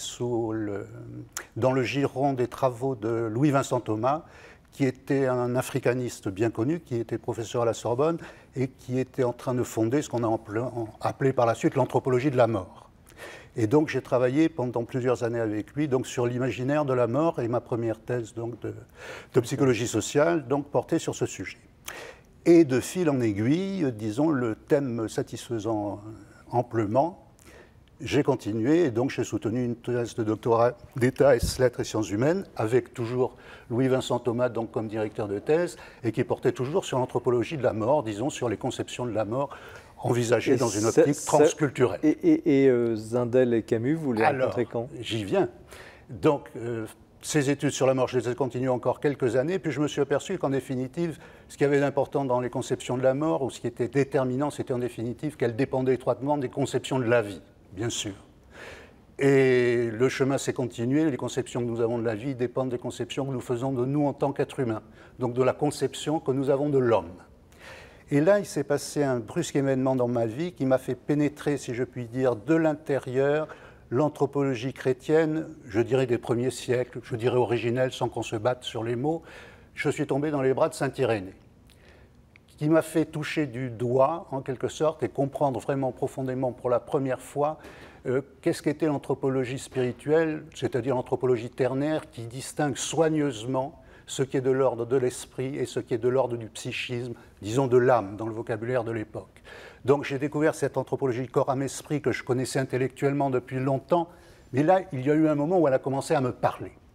dans le giron des travaux de Louis-Vincent Thomas, qui était un africaniste bien connu, qui était professeur à la Sorbonne et qui était en train de fonder ce qu'on a appelé par la suite l'anthropologie de la mort. Et donc j'ai travaillé pendant plusieurs années avec lui donc, sur l'imaginaire de la mort et ma première thèse donc, de psychologie sociale donc, portait sur ce sujet. Et de fil en aiguille, disons, le thème me satisfaisant amplement, j'ai continué et donc j'ai soutenu une thèse de doctorat d'État, lettres et sciences humaines, avec toujours Louis-Vincent Thomas donc, comme directeur de thèse, et qui portait toujours sur l'anthropologie de la mort, disons, sur les conceptions de la mort envisagées dans une optique transculturelle. Et Zindel et Camus, vous les rencontrez quand ? J'y viens. Donc, ces études sur la mort, je les ai continuées encore quelques années, puis je me suis aperçu qu'en définitive, ce qui avait d'important dans les conceptions de la mort, ou ce qui était déterminant, c'était en définitive qu'elles dépendaient étroitement des conceptions de la vie, bien sûr. Et le chemin s'est continué, les conceptions que nous avons de la vie dépendent des conceptions que nous faisons de nous en tant qu'êtres humains, donc de la conception que nous avons de l'homme. Et là, il s'est passé un brusque événement dans ma vie qui m'a fait pénétrer, si je puis dire, de l'intérieur, l'anthropologie chrétienne, je dirais des premiers siècles, je dirais originelle sans qu'on se batte sur les mots. Je suis tombé dans les bras de saint Irénée, qui m'a fait toucher du doigt, en quelque sorte, et comprendre vraiment profondément pour la première fois qu'est-ce qu'était l'anthropologie spirituelle, c'est-à-dire l'anthropologie ternaire, qui distingue soigneusement ce qui est de l'ordre de l'esprit et ce qui est de l'ordre du psychisme, disons de l'âme, dans le vocabulaire de l'époque. Donc j'ai découvert cette anthropologie corps-âme-esprit que je connaissais intellectuellement depuis longtemps, mais là, il y a eu un moment où elle a commencé à me parler.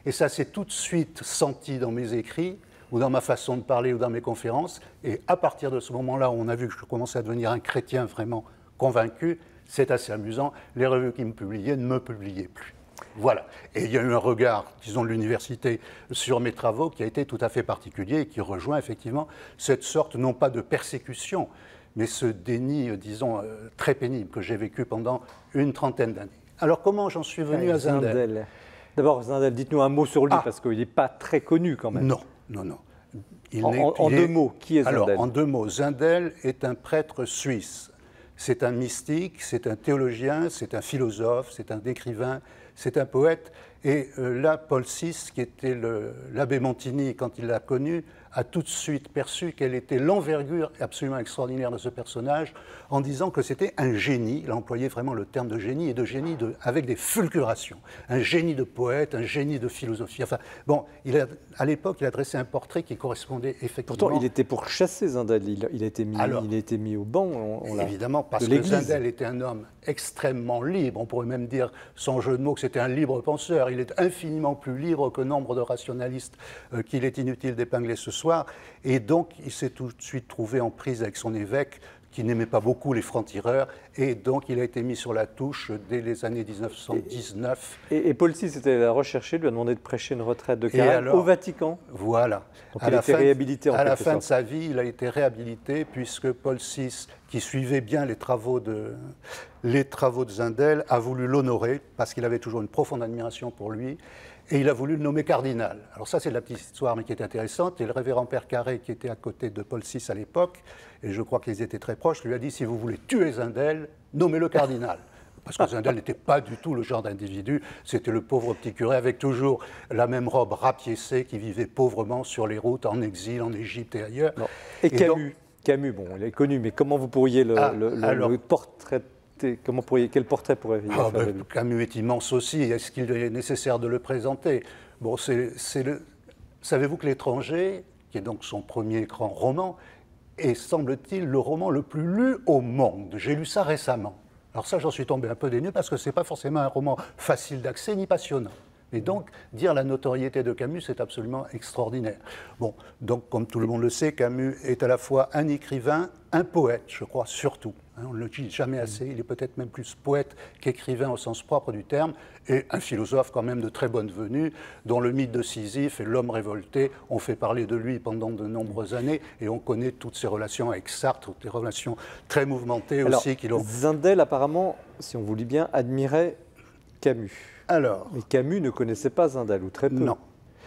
Et ça s'est tout de suite senti dans mes écrits, ou dans ma façon de parler, ou dans mes conférences. Et à partir de ce moment-là, où on a vu que je commençais à devenir un chrétien vraiment convaincu, c'est assez amusant, les revues qui me publiaient ne me publiaient plus. Voilà. Et il y a eu un regard, disons, de l'université sur mes travaux qui a été tout à fait particulier et qui rejoint effectivement cette sorte, non pas de persécution, mais ce déni, disons, très pénible que j'ai vécu pendant une trentaine d'années. Alors, comment j'en suis venu à Zindel? D'abord, Zindel, dites-nous un mot sur lui, parce qu'il n'est pas très connu quand même. Non, non, non. En deux mots, qui est Zindel? Alors, en 2 mots, Zindel est un prêtre suisse. C'est un mystique, c'est un théologien, c'est un philosophe, c'est un écrivain, c'est un poète. Et là, Paul VI, qui était l'abbé Montini quand il l'a connu, a tout de suite perçu quelle était l'envergure absolument extraordinaire de ce personnage en disant que c'était un génie, il a employé vraiment le terme de génie, et de génie avec des fulgurations. Un génie de poète, un génie de philosophie. Enfin, bon, à l'époque, il a dressé un portrait qui correspondait effectivement... Pourtant, il était pour chasser Zindel, il a été mis au banc. Évidemment, parce que Zindel était un homme extrêmement libre, on pourrait même dire, sans jeu de mots, que c'était un libre penseur. Il est infiniment plus libre que nombre de rationalistes qu'il est inutile d'épingler ce soir. Et donc, il s'est tout de suite trouvé en prise avec son évêque, qui n'aimait pas beaucoup les francs-tireurs, et donc il a été mis sur la touche dès les années 1919. Et Paul VI était allé la rechercher, lui a demandé de prêcher une retraite de carême au Vatican. Voilà. Donc il a été réhabilité en quelque sorte. À la fin de sa vie, il a été réhabilité, puisque Paul VI, qui suivait bien les travaux de Zindel, a voulu l'honorer, parce qu'il avait toujours une profonde admiration pour lui, et il a voulu le nommer cardinal. Alors ça, c'est de la petite histoire, mais qui est intéressante. Et le révérend Père Carré, qui était à côté de Paul VI à l'époque, et je crois qu'ils étaient très proches, lui a dit, si vous voulez tuer Zindel, nommez-le cardinal. Parce que Zindel n'était pas du tout le genre d'individu, c'était le pauvre petit curé avec toujours la même robe rapiécée qui vivait pauvrement sur les routes, en exil, en Égypte et ailleurs. Non. Et Camus, bon, il est connu, mais comment vous pourriez le portrait? Quel portrait pourrait-il faire de lui? Camus est immense aussi. Est-ce qu'il est nécessaire de le présenter? Bon, savez-vous que L'Étranger, qui est donc son premier grand roman, est, semble-t-il, le roman le plus lu au monde. J'ai lu ça récemment. Alors ça, j'en suis tombé un peu des nues parce que ce n'est pas forcément un roman facile d'accès ni passionnant. Et donc, dire la notoriété de Camus, c'est absolument extraordinaire. Bon, donc, comme tout le monde le sait, Camus est à la fois un écrivain, un poète, je crois, surtout. On ne le dit jamais assez, il est peut-être même plus poète qu'écrivain au sens propre du terme, et un philosophe quand même de très bonne venue, dont le mythe de Sisyphe et l'homme révolté ont fait parler de lui pendant de nombreuses années, et on connaît toutes ses relations avec Sartre, des relations très mouvementées aussi. Zindel, apparemment, si on vous lit bien, admirait Camus. Mais Camus ne connaissait pas Zindel, ou très peu. Non.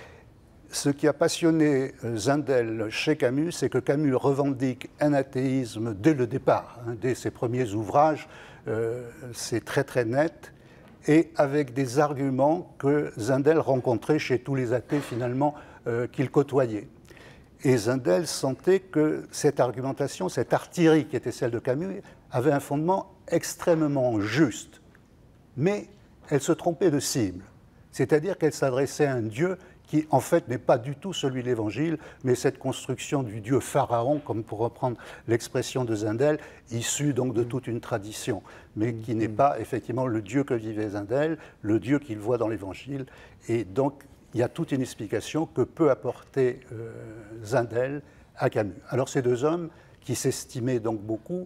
Ce qui a passionné Zindel chez Camus, c'est que Camus revendique un athéisme dès le départ, dès ses premiers ouvrages, c'est très très net, et avec des arguments que Zindel rencontrait chez tous les athées finalement qu'il côtoyait. Et Zindel sentait que cette argumentation, cette artillerie qui était celle de Camus, avait un fondement extrêmement juste, mais elle se trompait de cible, c'est-à-dire qu'elle s'adressait à un Dieu qui en fait n'est pas du tout celui de l'Évangile, mais cette construction du dieu pharaon, comme pour reprendre l'expression de Zindel, issue donc de toute une tradition, mais qui n'est pas effectivement le Dieu que vivait Zindel, le Dieu qu'il voit dans l'Évangile. Et donc il y a toute une explication que peut apporter Zindel à Camus. Alors ces deux hommes, qui s'estimaient donc beaucoup,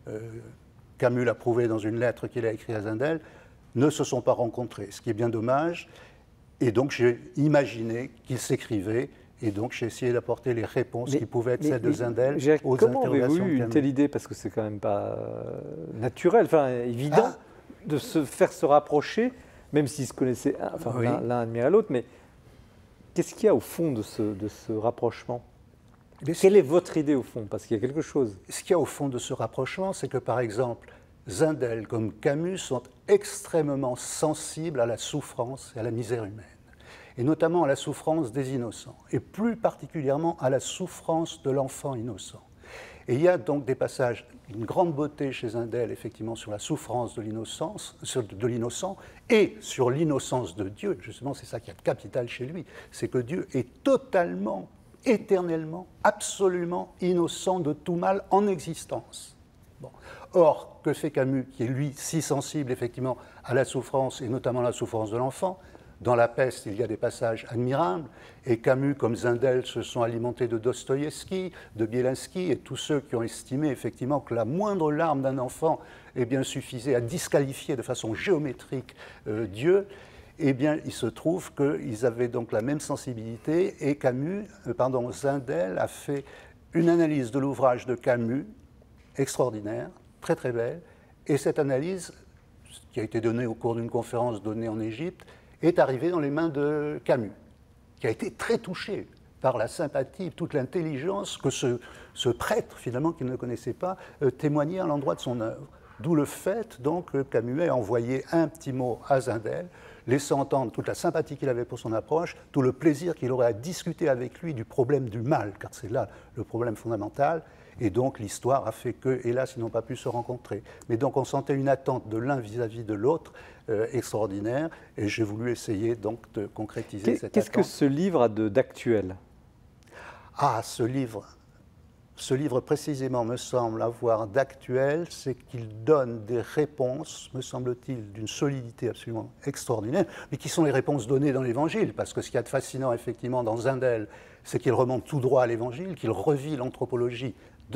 Camus l'a prouvé dans une lettre qu'il a écrite à Zindel, ne se sont pas rencontrés, ce qui est bien dommage. Et donc, j'ai imaginé qu'ils s'écrivaient, et donc j'ai essayé d'apporter les réponses qui pouvaient être celles de Zindel aux interrogations. Comment avez-vous eu une telle idée? Parce que c'est quand même pas naturel, enfin évident, de se faire se rapprocher, même s'ils se connaissaient, l'un admirait l'autre, mais qu'est-ce qu'il y a au fond de ce rapprochement? Quelle est votre idée au fond? Parce qu'il y a quelque chose. Ce qu'il y a au fond de ce rapprochement, c'est que par exemple, Zindel comme Camus sont extrêmement sensibles à la souffrance et à la misère humaine, et notamment à la souffrance des innocents, et plus particulièrement à la souffrance de l'enfant innocent. Et il y a donc des passages d'une grande beauté chez Zindel, effectivement, sur la souffrance de l'innocent et sur l'innocence de Dieu. Justement, c'est ça qui est capital chez lui, c'est que Dieu est totalement, éternellement, absolument innocent de tout mal en existence. Bon. Or, que fait Camus, qui est lui si sensible effectivement à la souffrance, et notamment à la souffrance de l'enfant? Dans La Peste, il y a des passages admirables, et Camus, comme Zindel, se sont alimentés de Dostoïevski, de Bielinski, et tous ceux qui ont estimé effectivement que la moindre larme d'un enfant eh bien, suffisait à disqualifier de façon géométrique Dieu. Eh bien, il se trouve qu'ils avaient donc la même sensibilité, et Zindel a fait une analyse de l'ouvrage de Camus extraordinaire, très très belle, et cette analyse, qui a été donnée au cours d'une conférence donnée en Égypte, est arrivée dans les mains de Camus, qui a été très touché par la sympathie, toute l'intelligence que ce prêtre, finalement, qu'il ne connaissait pas, témoignait à l'endroit de son œuvre. D'où le fait, donc, que Camus a envoyé un petit mot à Zindel, laissant entendre toute la sympathie qu'il avait pour son approche, tout le plaisir qu'il aurait à discuter avec lui du problème du mal, car c'est là le problème fondamental. Et donc l'histoire a fait que, hélas, ils n'ont pas pu se rencontrer. Mais donc on sentait une attente de l'un vis-à-vis de l'autre extraordinaire, et j'ai voulu essayer donc de concrétiser cette attente. Qu'est-ce que ce livre a d'actuel? Ah, ce livre précisément me semble avoir d'actuel, c'est qu'il donne des réponses, me semble-t-il, d'une solidité absolument extraordinaire, mais qui sont les réponses données dans l'Évangile, parce que ce qu'il y a de fascinant effectivement dans Zindel, c'est qu'il remonte tout droit à l'Évangile, qu'il revit l'anthropologie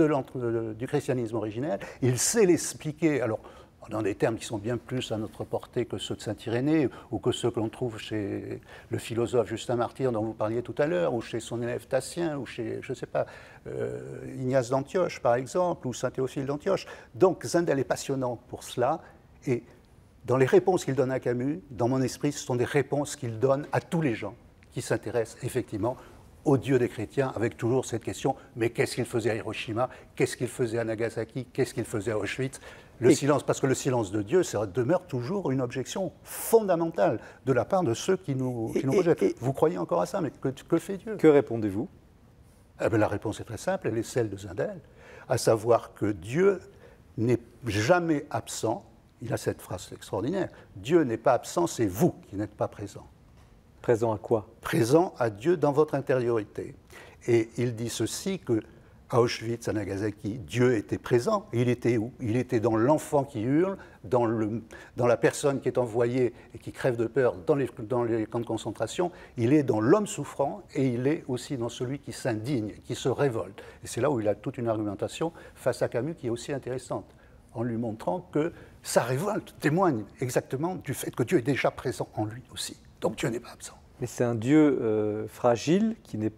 du christianisme originel. Il sait l'expliquer, alors dans des termes qui sont bien plus à notre portée que ceux de Saint-Irénée, ou que ceux que l'on trouve chez le philosophe Justin Martyr dont vous parliez tout à l'heure, ou chez son élève Tatien, ou chez, je ne sais pas, Ignace d'Antioche par exemple, ou Saint-Théophile d'Antioche. Donc Zindel est passionnant pour cela, et dans les réponses qu'il donne à Camus, dans mon esprit, ce sont des réponses qu'il donne à tous les gens qui s'intéressent effectivement au Dieu des chrétiens, avec toujours cette question, mais qu'est-ce qu'il faisait à Hiroshima? Qu'est-ce qu'il faisait à Nagasaki? Qu'est-ce qu'il faisait à Auschwitz? Le silence, parce que le silence de Dieu, ça demeure toujours une objection fondamentale de la part de ceux qui nous rejettent. Vous croyez encore à ça, mais que fait Dieu? Que répondez-vous? Eh bien, la réponse est très simple, elle est celle de Zindel, à savoir que Dieu n'est jamais absent. Il a cette phrase extraordinaire, Dieu n'est pas absent, c'est vous qui n'êtes pas présent. Présent à quoi? Présent à Dieu dans votre intériorité. Et il dit ceci, que à Auschwitz, à Nagasaki, Dieu était présent. Il était où? Il était dans l'enfant qui hurle, dans la personne qui est envoyée et qui crève de peur dans les camps de concentration. Il est dans l'homme souffrant, et il est aussi dans celui qui s'indigne, qui se révolte. Et c'est là où il a toute une argumentation face à Camus qui est aussi intéressante, en lui montrant que sa révolte témoigne exactement du fait que Dieu est déjà présent en lui aussi. Donc Dieu n'est pas absent. Mais c'est un Dieu fragile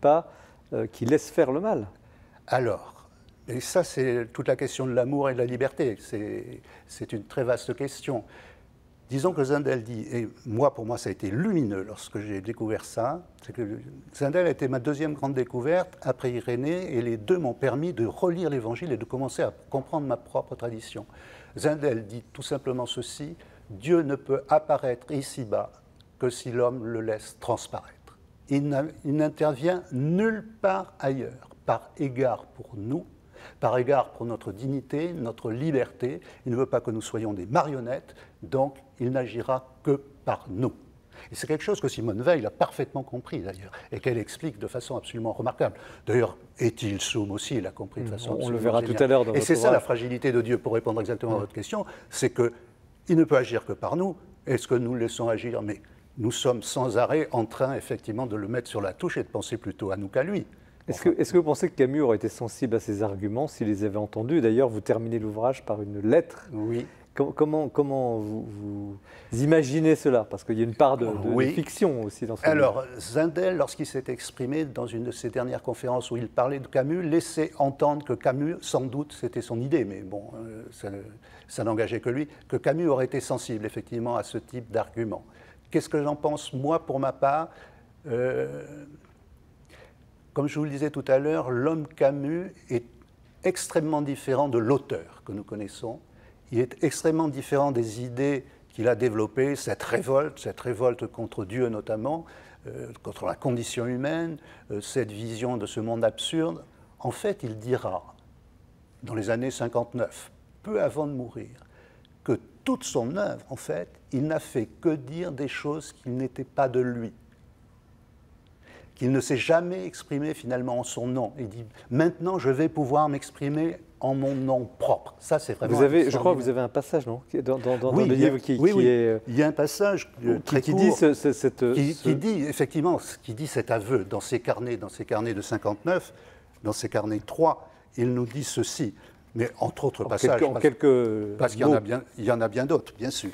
qui laisse faire le mal. Alors, et ça c'est toute la question de l'amour et de la liberté, c'est une très vaste question. Disons que Zindel dit, et moi pour moi ça a été lumineux lorsque j'ai découvert ça, c'est que Zindel a été ma deuxième grande découverte après Irénée, et les deux m'ont permis de relire l'Évangile et de commencer à comprendre ma propre tradition. Zindel dit tout simplement ceci, Dieu ne peut apparaître ici-bas que si l'homme le laisse transparaître. Il n'intervient nulle part ailleurs, par égard pour nous, par égard pour notre dignité, notre liberté. Il ne veut pas que nous soyons des marionnettes, donc il n'agira que par nous. Et c'est quelque chose que Simone Weil a parfaitement compris d'ailleurs, et qu'elle explique de façon absolument remarquable. D'ailleurs, Étil Soum aussi, il a compris de façon absolument On le verra géniale. tout à l'heure dans votre Et c'est ça ouvrage. la fragilité de Dieu, pour répondre exactement à votre question, c'est qu'il ne peut agir que par nous. Est-ce que nous le laissons agir? Mais nous sommes sans arrêt en train, effectivement, de le mettre sur la touche et de penser plutôt à nous qu'à lui. Est-ce que vous pensez que Camus aurait été sensible à ces arguments s'il les avait entendus? D'ailleurs, vous terminez l'ouvrage par une lettre. Oui. Comment vous imaginez cela? Parce qu'il y a une part de fiction aussi dans ce livre. Alors, Zindel, lorsqu'il s'est exprimé dans une de ses dernières conférences où il parlait de Camus, laissait entendre que Camus, sans doute, c'était son idée, mais bon, ça n'engageait que lui, que Camus aurait été sensible, effectivement, à ce type d'argument. Qu'est-ce que j'en pense, moi, pour ma part? Comme je vous le disais tout à l'heure, l'homme Camus est extrêmement différent de l'auteur que nous connaissons. Il est extrêmement différent des idées qu'il a développées, cette révolte contre Dieu notamment, contre la condition humaine, cette vision de ce monde absurde. En fait, il dira, dans les années 59, peu avant de mourir, que toute son œuvre, en fait, il n'a fait que dire des choses qui n'étaient pas de lui, qu'il ne s'est jamais exprimé finalement en son nom. Il dit, maintenant je vais pouvoir m'exprimer en mon nom propre. Ça, c'est vraiment. Vous avez, je crois que vous avez un passage, non, dans oui, le livre qui est. Il y a un passage très qui court, dit qui dit effectivement, qui dit cet aveu dans ses carnets de 59, dans ses carnets 3, il nous dit ceci. Mais entre autres passages, parce qu'il y en a bien d'autres, bien sûr.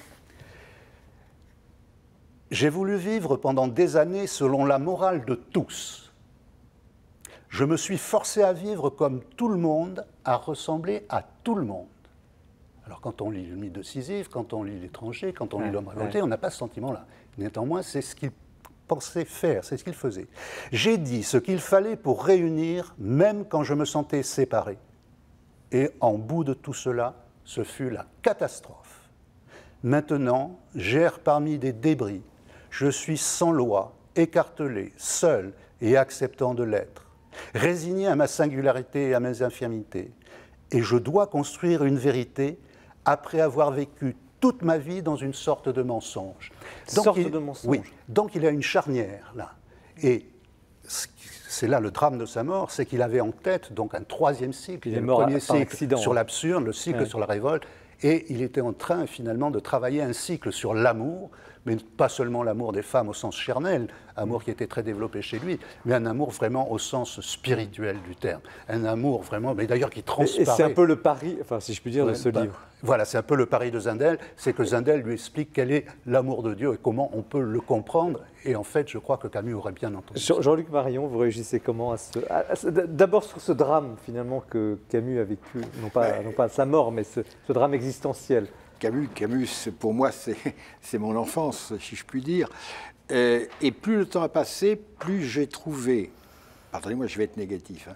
J'ai voulu vivre pendant des années selon la morale de tous. Je me suis forcé à vivre comme tout le monde, à ressembler à tout le monde. Alors quand on lit le mythe de Sisyphe, quand on lit l'étranger, quand on lit l'homme révolté, on n'a pas ce sentiment-là. Néanmoins, c'est ce qu'il pensait faire, c'est ce qu'il faisait. J'ai dit ce qu'il fallait pour réunir, même quand je me sentais séparé. Et en bout de tout cela, ce fut la catastrophe. Maintenant, j'erre parmi des débris. Je suis sans loi, écartelé, seul et acceptant de l'être, résigné à ma singularité et à mes infirmités. Et je dois construire une vérité après avoir vécu toute ma vie dans une sorte de mensonge. Oui, donc il a une charnière là. Et c'est là le drame de sa mort, c'est qu'il avait en tête donc un troisième cycle. Il est mort le premier cycle accident, sur l'absurde, le cycle sur la révolte, et il était en train finalement de travailler un cycle sur l'amour, mais pas seulement l'amour des femmes au sens charnel, amour qui était très développé chez lui, mais un amour vraiment au sens spirituel du terme. Un amour vraiment, mais d'ailleurs qui transparaît. Et c'est un peu le pari, enfin si je puis dire, de ce livre. Voilà, c'est un peu le pari de Zindel, c'est que Zindel lui explique quel est l'amour de Dieu et comment on peut le comprendre. Et en fait, je crois que Camus aurait bien entendu. Jean-Luc Marion, vous réagissez comment d'abord sur ce drame finalement que Camus a vécu, non pas sa mort, mais ce drame existentiel. Camus, pour moi, c'est mon enfance, si je puis dire. Et plus le temps a passé, plus j'ai trouvé, pardonnez-moi, je vais être négatif,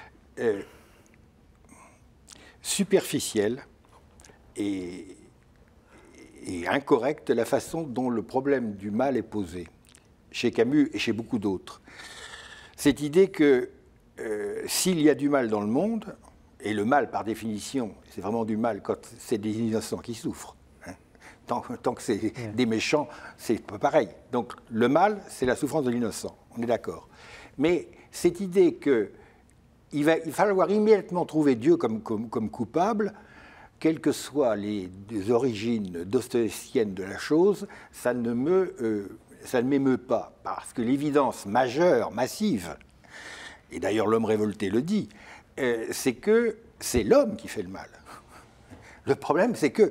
superficielle et incorrecte la façon dont le problème du mal est posé, chez Camus et chez beaucoup d'autres. Cette idée que s'il y a du mal dans le monde, et le mal, par définition, c'est vraiment du mal quand c'est des innocents qui souffrent. Hein. Tant que c'est des méchants, c'est pas pareil. Donc le mal, c'est la souffrance de l'innocent, on est d'accord. Mais cette idée qu'il va falloir immédiatement trouver Dieu comme coupable, quelles que soient les origines dostoïevskiennes de la chose, ça ne m'émeut pas. Parce que l'évidence majeure, massive, et d'ailleurs l'homme révolté le dit, c'est que c'est l'homme qui fait le mal. Le problème, c'est que...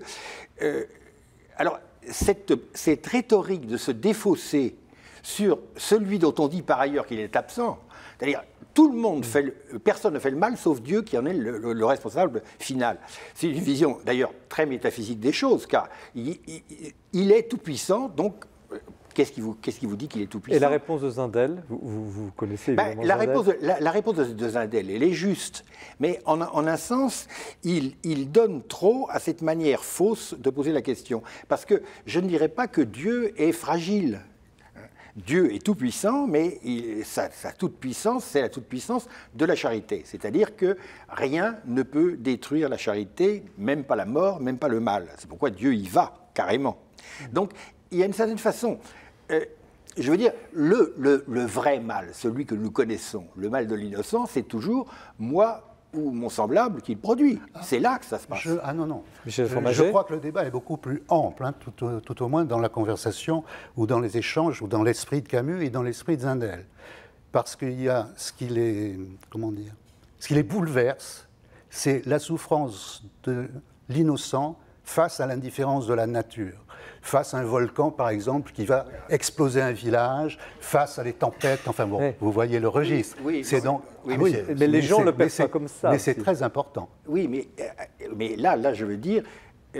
alors, cette rhétorique de se défausser sur celui dont on dit par ailleurs qu'il est absent, c'est-à-dire tout le monde personne ne fait le mal sauf Dieu qui en est le responsable final. C'est une vision d'ailleurs très métaphysique des choses, car il est tout-puissant, donc... Qu'est-ce qui vous dit qu'il est tout-puissant? Et la réponse de Zindel, vous connaissez évidemment la réponse de Zindel, elle est juste. Mais en un sens, il donne trop à cette manière fausse de poser la question. Parce que je ne dirais pas que Dieu est fragile. Dieu est tout-puissant, mais sa toute-puissance, c'est la toute-puissance de la charité. C'est-à-dire que rien ne peut détruire la charité, même pas la mort, même pas le mal. C'est pourquoi Dieu y va, carrément. Donc, il y a une certaine façon... je veux dire, le vrai mal, celui que nous connaissons, le mal de l'innocent, c'est toujours moi ou mon semblable qui le produit. C'est là que ça se passe. Non. Je crois que le débat est beaucoup plus ample, hein, tout au moins dans la conversation, ou dans les échanges, ou dans l'esprit de Camus et dans l'esprit de Zindel. Parce qu'il y a ce qui les bouleverse, c'est la souffrance de l'innocent face à l'indifférence de la nature. Face à un volcan, par exemple, qui va exploser un village, face à des tempêtes, enfin bon, vous voyez le registre. Oui, c'est donc, mais les gens ne le perçoivent pas comme ça. Mais c'est très important. Oui, mais là, je veux dire,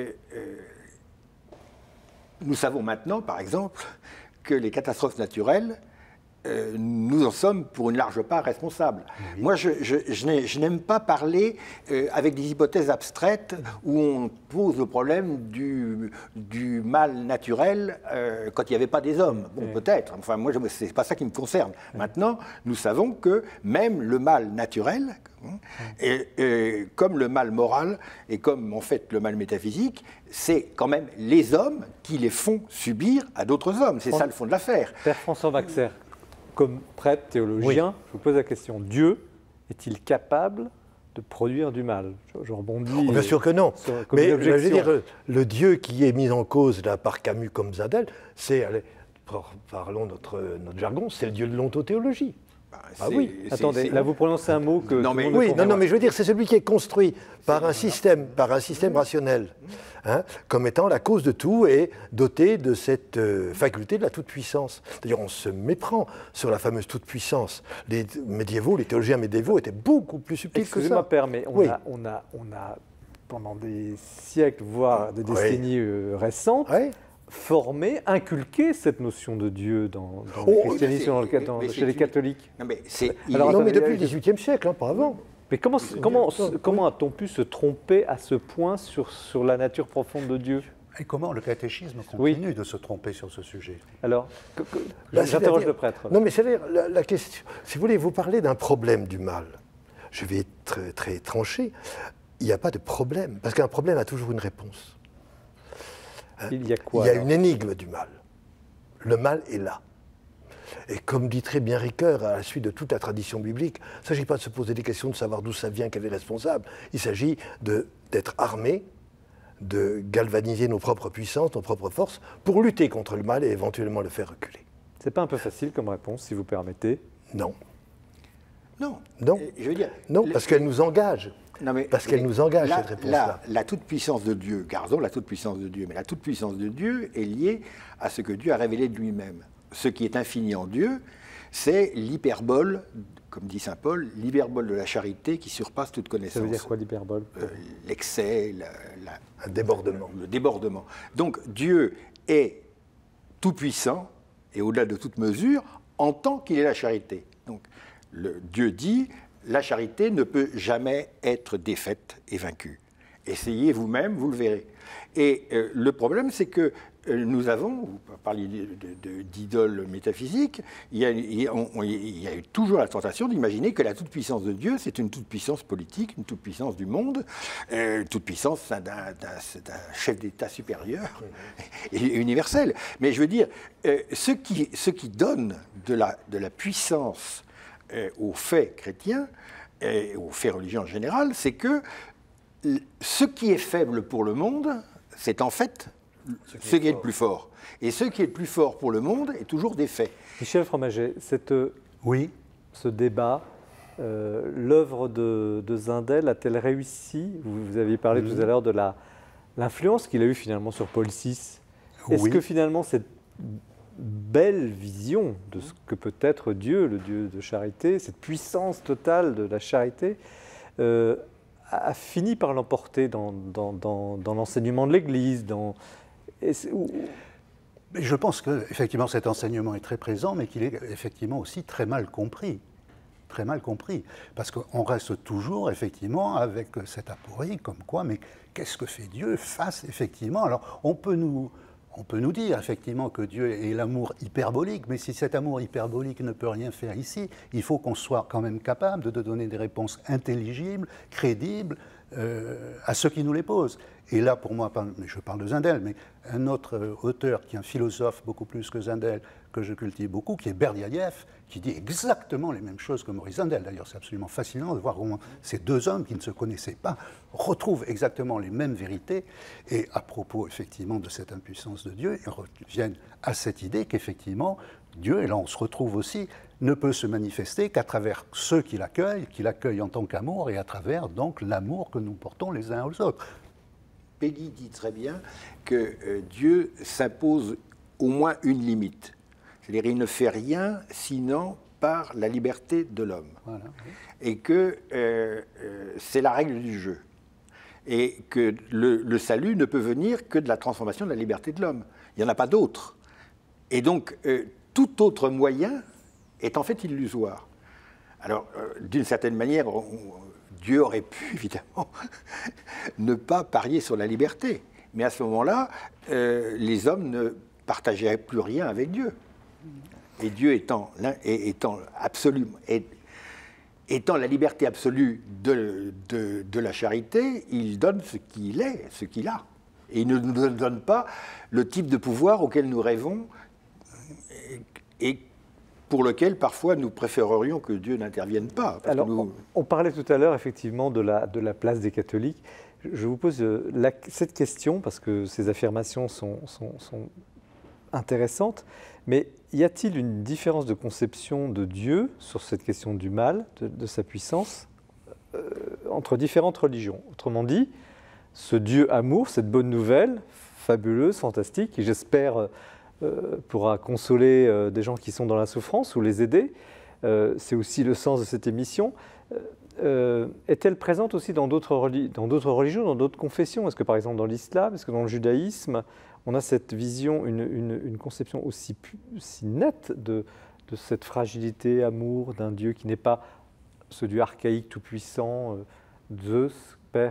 nous savons maintenant, par exemple, que les catastrophes naturelles, nous en sommes pour une large part responsables. Oui. Moi, je n'aime pas parler avec des hypothèses abstraites où on pose le problème du mal naturel quand il n'y avait pas des hommes. Bon, peut-être. Enfin, moi, c'est pas ça qui me concerne. Maintenant, nous savons que même le mal naturel, comme le mal moral et comme en fait le mal métaphysique, c'est quand même les hommes qui les font subir à d'autres hommes. C'est ça le fond de l'affaire. Père François Waxer, comme prêtre, théologien, je vous pose la question, Dieu est-il capable produire du mal. Je rebondis. Oh, bien sûr que non. Comme mais une je veux objection. dire, le Dieu qui est mis en cause là, par Camus comme Zadel, c'est, allez, parlons notre jargon, c'est le Dieu de l'ontothéologie. Ah oui. Attendez, là vous prononcez un mot que Non, tout le mais- monde ne Oui, comprend pas. mais je veux dire, c'est celui qui est construit par un système rationnel, hein, comme étant la cause de tout et doté de cette faculté de la toute-puissance. D'ailleurs, on se méprend sur la fameuse toute-puissance. Les théologiens médiévaux étaient beaucoup plus subtils que Excusez-moi, ça. Père, mais Oui. on a pendant des siècles, voire des Oui. décennies récentes, Ouais. formé, inculqué cette notion de Dieu dans le Oh, christianisme, mais chez les c'est- catholiques. Non, mais c'est. Alors, non, mais attendez, depuis le XVIIIe siècle, hein, pas avant. Mais comment a-t-on pu se tromper à ce point sur la nature profonde de Dieu? Et comment le catéchisme continue de se tromper sur ce sujet? Alors, Bah, j'interroge c'est-à-dire- le prêtre. Non, mais c'est-à-dire, la question, si vous voulez, vous parlez d'un problème du mal. Je vais être très, très tranché. Il n'y a pas de problème, parce qu'un problème a toujours une réponse. Il y a quoi Il y a alors une énigme du mal. Le mal est là. Et comme dit très bien Ricoeur, à la suite de toute la tradition biblique, il ne s'agit pas de se poser des questions, de savoir d'où ça vient, quel est responsable. Il s'agit d'être armé, de galvaniser nos propres puissances, nos propres forces, pour lutter contre le mal et éventuellement le faire reculer. C'est pas un peu facile comme réponse, si vous permettez? Non. Non. Non. Je veux dire. Non, parce qu'elle nous engage. Non, mais- Parce qu'elle mais nous engage, la- cette réponse-là. La toute-puissance de Dieu, gardons la toute-puissance de Dieu, mais la toute-puissance de Dieu est liée à ce que Dieu a révélé de lui-même. Ce qui est infini en Dieu, c'est l'hyperbole, comme dit saint Paul, l'hyperbole de la charité qui surpasse toute connaissance. Ça veut dire quoi l'hyperbole? L'excès, Un débordement. le débordement. Donc Dieu est tout-puissant et au-delà de toute mesure en tant qu'il est la charité. Donc Dieu dit, la charité ne peut jamais être défaite et vaincue. Essayez vous-même, vous le verrez. Et le problème, c'est que nous avons, vous parliez d'idoles métaphysiques, il y a eu toujours la tentation d'imaginer que la toute-puissance de Dieu, c'est une toute-puissance politique, une toute-puissance du monde, une toute-puissance d'un chef d'État supérieur et universel. Mais je veux dire, ce qui donne de la puissance aux faits chrétiens, et aux faits religieux en général, c'est que ce qui est faible pour le monde, c'est en fait ce qui est le plus fort. Et ce qui est le plus fort pour le monde est toujours des faits. Michel Fromaget, Oui. ce débat, l'œuvre de Zindel a-t-elle réussi? Vous aviez parlé tout à l'heure de l'influence qu'il a eue finalement sur Paul VI. Est-ce Oui. que finalement cette belle vision de ce que peut être Dieu, le Dieu de charité, cette puissance totale de la charité, a fini par l'emporter dans l'enseignement de l'Église Mais je pense qu'effectivement cet enseignement est très présent, mais qu'il est effectivement aussi très mal compris. Très mal compris. Parce qu'on reste toujours effectivement avec cette aporie comme quoi, mais qu'est-ce que fait Dieu face effectivement? Alors on peut nous dire effectivement que Dieu est l'amour hyperbolique, mais si cet amour hyperbolique ne peut rien faire ici, il faut qu'on soit quand même capable de donner des réponses intelligibles, crédibles à ceux qui nous les posent. Et là, pour moi, je parle de Zindel, mais un autre auteur qui est un philosophe beaucoup plus que Zindel, que je cultive beaucoup, qui est Berdiaïev, qui dit exactement les mêmes choses que Maurice Zindel. D'ailleurs, c'est absolument fascinant de voir comment ces deux hommes qui ne se connaissaient pas retrouvent exactement les mêmes vérités. Et à propos, effectivement, de cette impuissance de Dieu, ils reviennent à cette idée qu'effectivement, Dieu, et là on se retrouve aussi, ne peut se manifester qu'à travers ceux qui l'accueillent en tant qu'amour, et à travers donc l'amour que nous portons les uns aux autres. Peggy dit très bien que Dieu s'impose au moins une limite. C'est-à-dire il ne fait rien sinon par la liberté de l'homme. Voilà. Et que c'est la règle du jeu. Et que le salut ne peut venir que de la transformation de la liberté de l'homme. Il n'y en a pas d'autre. Et donc, tout autre moyen est en fait illusoire. Alors, d'une certaine manière, Dieu aurait pu, évidemment, ne pas parier sur la liberté. Mais à ce moment-là, les hommes ne partageaient plus rien avec Dieu. Et Dieu étant la liberté absolue de la charité, il donne ce qu'il est, ce qu'il a. Et il ne nous donne pas le type de pouvoir auquel nous rêvons et pour lequel parfois nous préférerions que Dieu n'intervienne pas. Alors, on parlait tout à l'heure effectivement de la place des catholiques. Je vous pose cette question parce que ces affirmations sont intéressantes, mais y a-t-il une différence de conception de Dieu sur cette question du mal, de sa puissance, entre différentes religions? Autrement dit, ce Dieu amour, cette bonne nouvelle, fabuleuse, fantastique, qui j'espère pourra consoler des gens qui sont dans la souffrance ou les aider, c'est aussi le sens de cette émission. Est-elle présente aussi dans d'autres religions, dans d'autres confessions? Est-ce que par exemple dans l'islam, est-ce que dans le judaïsme, on a cette vision, une conception aussi nette de cette fragilité, amour d'un Dieu qui n'est pas ce Dieu archaïque, tout-puissant, Zeus, Père?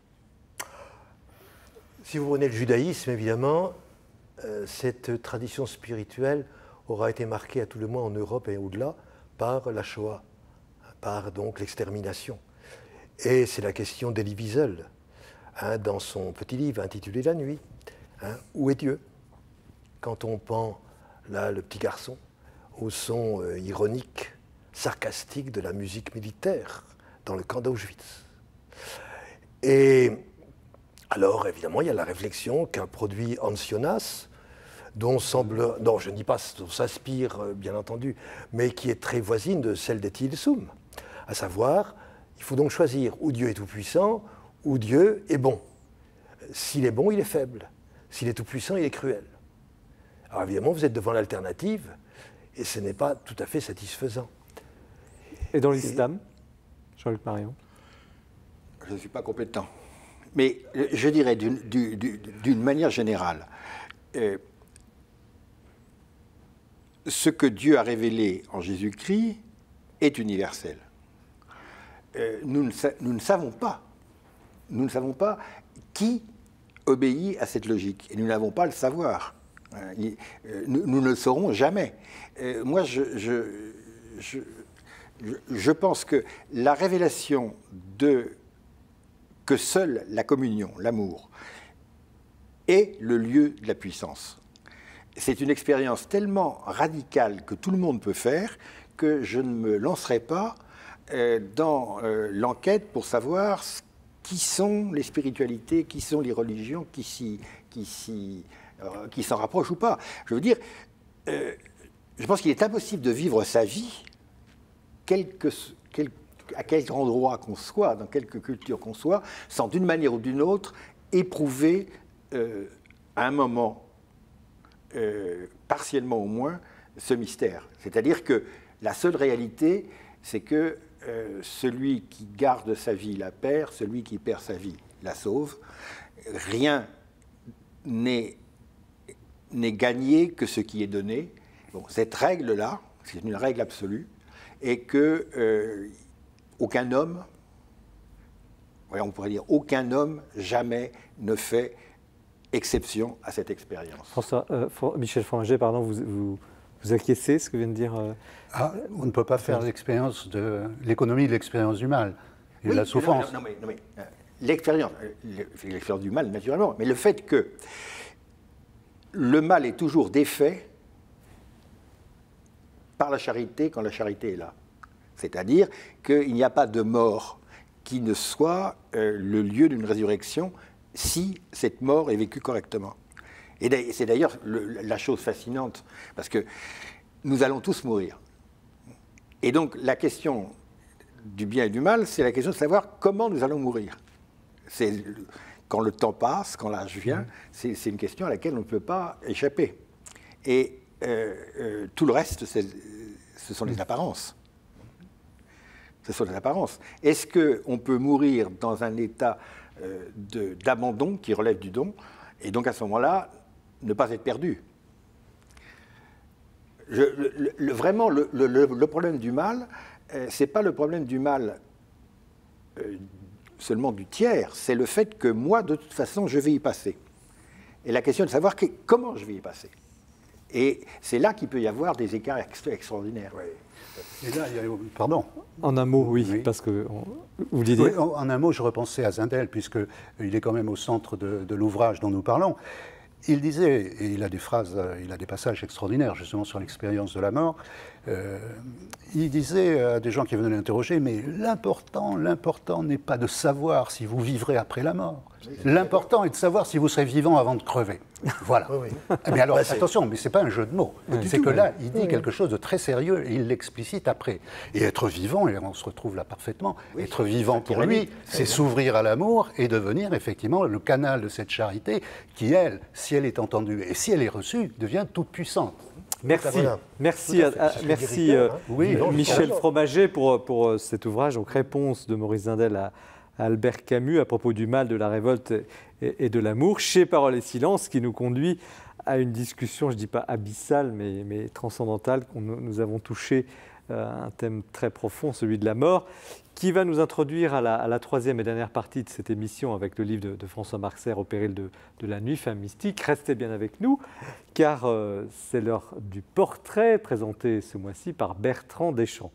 Si vous prenez le judaïsme, évidemment, cette tradition spirituelle aura été marquée à tout le moins en Europe et au-delà par la Shoah, par donc l'extermination. Et c'est la question d'Elie Wiesel, dans son petit livre intitulé La nuit. Où est Dieu? Quand on pend là le petit garçon au son ironique, sarcastique de la musique militaire dans le camp d'Auschwitz. Et alors, évidemment, il y a la réflexion qu'a produit Hans Jonas, dont je ne dis pas dont s'inspire, bien entendu, mais qui est très voisine de celle des Tilsum. À savoir, il faut donc choisir où Dieu est tout-puissant, où Dieu est bon. S'il est bon, il est faible. S'il est tout-puissant, il est cruel. Alors évidemment, vous êtes devant l'alternative, et ce n'est pas tout à fait satisfaisant. Et dans l'islam, Jean-Luc Marion? Je ne suis pas compétent. Mais je dirais d'une manière générale, ce que Dieu a révélé en Jésus-Christ est universel. Nous ne savons pas qui obéit à cette logique. Et nous n'avons pas à le savoir. Nous ne le saurons jamais. Moi, je pense que la révélation que seule la communion, l'amour, est le lieu de la puissance. C'est une expérience tellement radicale que tout le monde peut faire que je ne me lancerai pas dans l'enquête pour savoir qui sont les spiritualités, qui sont les religions, qui s'en rapprochent ou pas. Je veux dire, je pense qu'il est impossible de vivre sa vie, à quel endroit qu'on soit, dans quelque culture qu'on soit, sans d'une manière ou d'une autre éprouver à un moment, partiellement au moins, ce mystère. C'est-à-dire que la seule réalité, c'est que celui qui garde sa vie la perd, celui qui perd sa vie la sauve. Rien n'est gagné que ce qui est donné. Bon, cette règle-là, c'est une règle absolue, et que aucun homme, on pourrait dire aucun homme jamais ne fait exception à cette expérience. Michel Fromager, pardon, vous acquiescez ce que vient de dire on ne peut pas faire l'expérience de l'économie de l'expérience du mal et de la souffrance. Non, mais l'expérience du mal, naturellement, mais le fait que le mal est toujours défait par la charité quand la charité est là. C'est-à-dire qu'il n'y a pas de mort qui ne soit le lieu d'une résurrection si cette mort est vécue correctement. Et c'est d'ailleurs la chose fascinante, parce que nous allons tous mourir. Et donc la question du bien et du mal, c'est la question de savoir comment nous allons mourir. Quand le temps passe, quand l'âge vient, c'est une question à laquelle on ne peut pas échapper. Et tout le reste, ce sont les apparences. Ce sont les apparences. Est-ce qu'on peut mourir dans un état d'abandon qui relève du don, et donc à ce moment-là, ne pas être perdu? Vraiment, le problème du mal, ce n'est pas le problème du mal seulement du tiers, c'est le fait que moi, de toute façon, je vais y passer. Et la question est de savoir comment je vais y passer. Et c'est là qu'il peut y avoir des écarts extraordinaires. Oui. Et là, pardon. En un mot, oui. Parce que vous vouliez dire. Oui, en un mot, je repensais à Zindel, puisqu'il est quand même au centre de l'ouvrage dont nous parlons. Il disait, et il a des phrases, il a des passages extraordinaires justement sur l'expérience de la mort, il disait à des gens qui venaient l'interroger, mais l'important n'est pas de savoir si vous vivrez après la mort. L'important est de savoir si vous serez vivant avant de crever. Voilà. Mais alors, attention, mais ce n'est pas un jeu de mots. C'est que là, il dit quelque chose de très sérieux et il l'explicite après. Et être vivant, et on se retrouve là parfaitement, être vivant pour lui, c'est s'ouvrir à l'amour et devenir effectivement le canal de cette charité qui, elle, si elle est entendue et si elle est reçue, devient toute puissante. Merci, merci Michel Fromager pour cet ouvrage, donc Réponse de Maurice Zindel à Albert Camus à propos du mal, de la révolte et de l'amour, chez Parole et Silence, qui nous conduit à une discussion, je ne dis pas abyssale, mais transcendantale. Nous avons touché un thème très profond, celui de la mort, qui va nous introduire à la troisième et dernière partie de cette émission avec le livre de François Marxer, Au péril de la nuit, Femme mystique. Restez bien avec nous, car c'est l'heure du portrait présenté ce mois-ci par Bertrand Deschamps.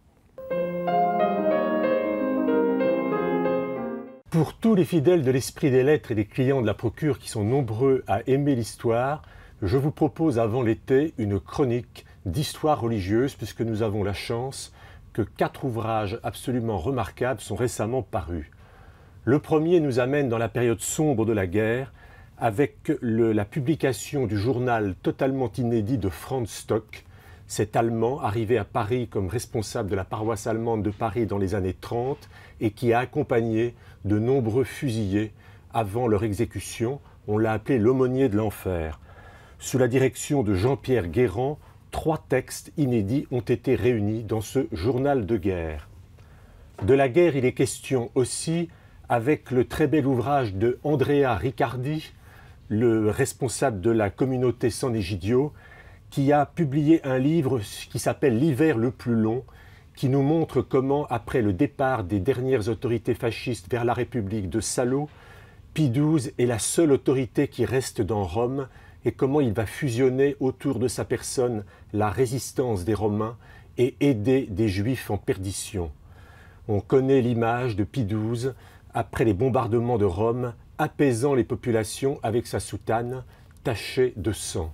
Pour tous les fidèles de l'Esprit des Lettres et les clients de la Procure qui sont nombreux à aimer l'histoire, je vous propose avant l'été une chronique d'histoire religieuse, puisque nous avons la chance que 4 ouvrages absolument remarquables sont récemment parus. Le premier nous amène dans la période sombre de la guerre, avec la publication du journal totalement inédit de Franz Stock, cet Allemand arrivé à Paris comme responsable de la paroisse allemande de Paris dans les années 30 et qui a accompagné de nombreux fusillés avant leur exécution. On l'a appelé l'aumônier de l'enfer. Sous la direction de Jean-Pierre Guérand, 3 textes inédits ont été réunis dans ce journal de guerre. De la guerre, il est question aussi avec le très bel ouvrage de Andrea Riccardi, le responsable de la communauté San Egidio, qui a publié un livre qui s'appelle « L'hiver le plus long », qui nous montre comment, après le départ des dernières autorités fascistes vers la République de Salo, Pie XII est la seule autorité qui reste dans Rome et comment il va fusionner autour de sa personne la résistance des Romains et aider des Juifs en perdition. On connaît l'image de Pie XII après les bombardements de Rome, apaisant les populations avec sa soutane tachée de sang.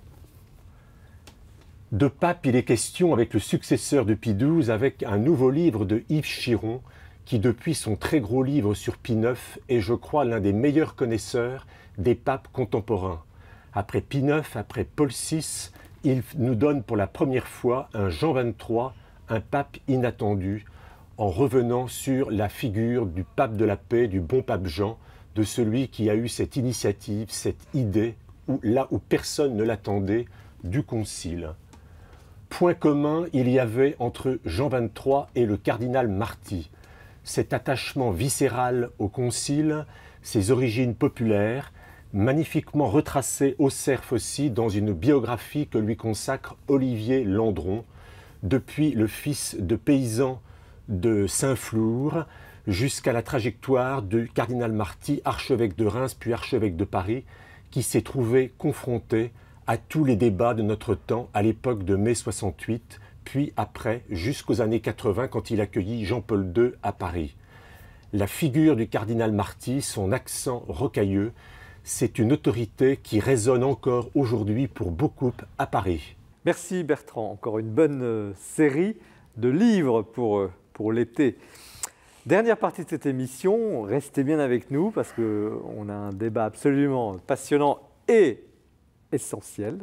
De pape, il est question avec le successeur de Pie XII, avec un nouveau livre de Yves Chiron, qui depuis son très gros livre sur Pie IX est, je crois, l'un des meilleurs connaisseurs des papes contemporains. Après Pie IX, après Paul VI, il nous donne pour la première fois un Jean XXIII, un pape inattendu, en revenant sur la figure du pape de la paix, du bon pape Jean, de celui qui a eu cette initiative, cette idée, là où personne ne l'attendait, du concile. Point commun il y avait entre Jean XXIII et le cardinal Marty. Cet attachement viscéral au concile, ses origines populaires, magnifiquement retracées au cerf aussi dans une biographie que lui consacre Olivier Landron, depuis le fils de paysan de Saint-Flour jusqu'à la trajectoire du cardinal Marty, archevêque de Reims puis archevêque de Paris, qui s'est trouvé confronté à tous les débats de notre temps à l'époque de mai 68, puis après, jusqu'aux années 80, quand il accueillit Jean-Paul II à Paris. La figure du cardinal Marty, son accent rocailleux, c'est une autorité qui résonne encore aujourd'hui pour beaucoup à Paris. Merci Bertrand, encore une bonne série de livres pour l'été. Dernière partie de cette émission, restez bien avec nous parce qu'on a un débat absolument passionnant et essentiel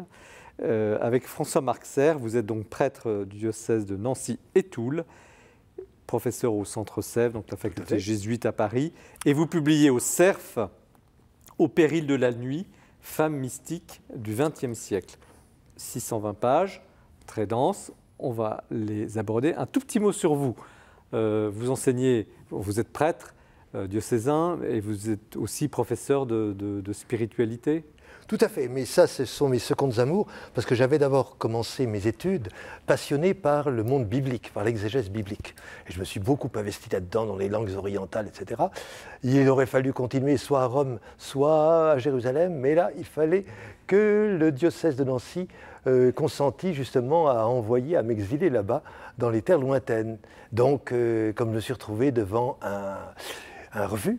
avec François Marxer. Vous êtes donc prêtre du diocèse de Nancy et Toul, professeur au Centre Sèvres, donc la faculté jésuite à Paris, et vous publiez au CERF Au péril de la nuit, Femme mystique du XXe siècle. 620 pages, très denses, on va les aborder. Un tout petit mot sur vous. Vous enseignez, vous êtes prêtre diocésain et vous êtes aussi professeur de spiritualité. Tout à fait, mais ça, ce sont mes secondes amours, parce que j'avais d'abord commencé mes études passionné par le monde biblique, par l'exégèse biblique. Et je me suis beaucoup investi là-dedans, dans les langues orientales, etc. Il aurait fallu continuer soit à Rome, soit à Jérusalem, mais là, il fallait que le diocèse de Nancy consentît justement à envoyer, à m'exiler là-bas, dans les terres lointaines. Donc, comme je me suis retrouvé devant un refus,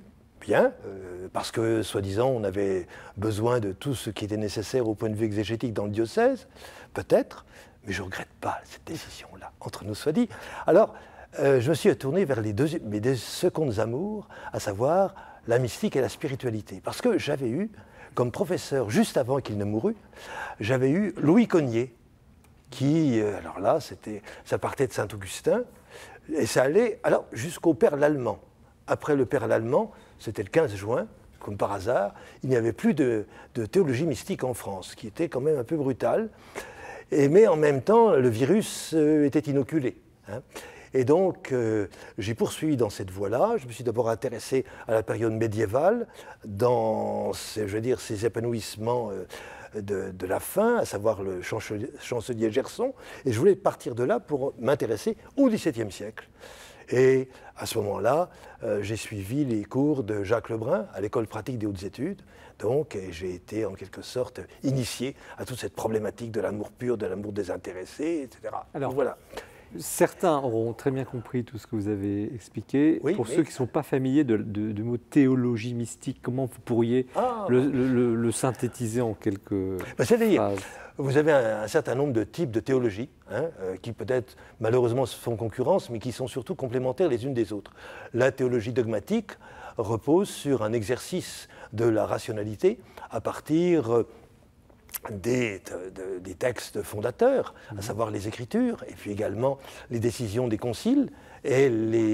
bien, parce que, soi-disant, on avait besoin de tout ce qui était nécessaire au point de vue exégétique dans le diocèse, peut-être, mais je ne regrette pas cette décision-là, entre nous soit dit. Alors, je me suis tourné vers mes deux secondes amours, à savoir la mystique et la spiritualité. Parce que j'avais eu, comme professeur, juste avant qu'il ne mourût, j'avais eu Louis Cognier, qui, alors là, ça partait de Saint-Augustin, et ça allait alors jusqu'au Père l'Allemand. Après le Père l'Allemand, c'était le 15 juin, comme par hasard, il n'y avait plus de théologie mystique en France, ce qui était quand même un peu brutal. Mais en même temps, le virus était inoculé. Hein. Et donc, j'ai poursuivi dans cette voie-là. Je me suis d'abord intéressé à la période médiévale, dans ces épanouissements de la fin, à savoir le chancelier Gerson. Et je voulais partir de là pour m'intéresser au XVIIe siècle. Et à ce moment-là, j'ai suivi les cours de Jacques Lebrun à l'École pratique des hautes études. Donc, j'ai été en quelque sorte initié à toute cette problématique de l'amour pur, de l'amour désintéressé, etc. Alors, donc, voilà. Certains auront très bien compris tout ce que vous avez expliqué. Oui, Pour ceux qui ne sont pas familiers du mot théologie mystique, comment vous pourriez le synthétiser en quelques phrases? Vous avez un certain nombre de types de théologie, hein, qui peut-être malheureusement se font concurrence, mais qui sont surtout complémentaires les unes des autres. La théologie dogmatique repose sur un exercice de la rationalité à partir des textes fondateurs, à savoir les Écritures, et puis également les décisions des conciles, et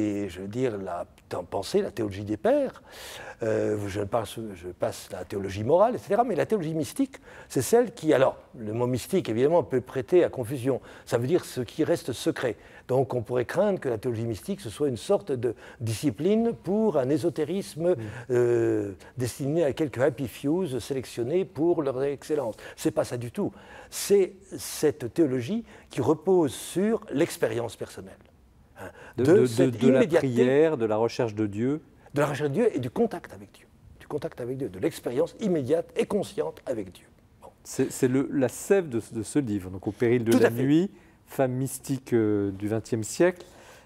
la pensée, la théologie des pères. Je passe la théologie morale, etc. Mais la théologie mystique, c'est celle qui... Alors, le mot mystique, évidemment, peut prêter à confusion. Ça veut dire ce qui reste secret. Donc, on pourrait craindre que la théologie mystique, ce soit une sorte de discipline pour un ésotérisme destiné à quelques happy fews sélectionnés pour leur excellence. C'est pas ça du tout. C'est cette théologie qui repose sur l'expérience personnelle. De la prière, de la recherche de Dieu. De la recherche de Dieu et du contact avec Dieu. Du contact avec Dieu, de l'expérience immédiate et consciente avec Dieu. Bon. C'est la sève de ce livre. Donc, Au péril de la nuit, femme mystique du XXe siècle.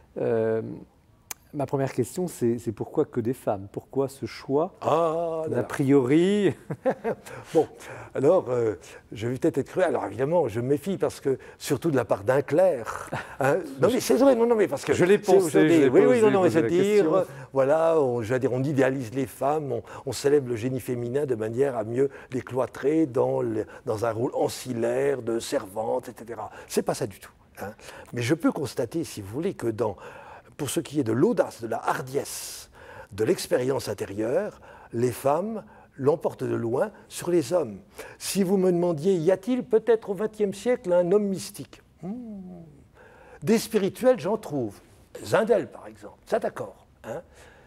Ma première question, c'est pourquoi que des femmes? Pourquoi ce choix a priori? Bon, alors, je vais peut-être être cruel. Alors, évidemment, je me méfie parce que, surtout de la part d'un clerc. Hein, non, mais c'est vrai, non, mais parce que... Je l'ai pensé, voilà, on idéalise les femmes, on célèbre le génie féminin de manière à mieux les cloîtrer dans un rôle ancillaire de servante, etc. C'est pas ça du tout. Hein. Mais je peux constater, si vous voulez, que pour ce qui est de l'audace, de la hardiesse, de l'expérience intérieure, les femmes l'emportent de loin sur les hommes. Si vous me demandiez, y a-t-il peut-être au XXe siècle un homme mystique? Des spirituels, j'en trouve. Zindel, par exemple, ça d'accord. Hein.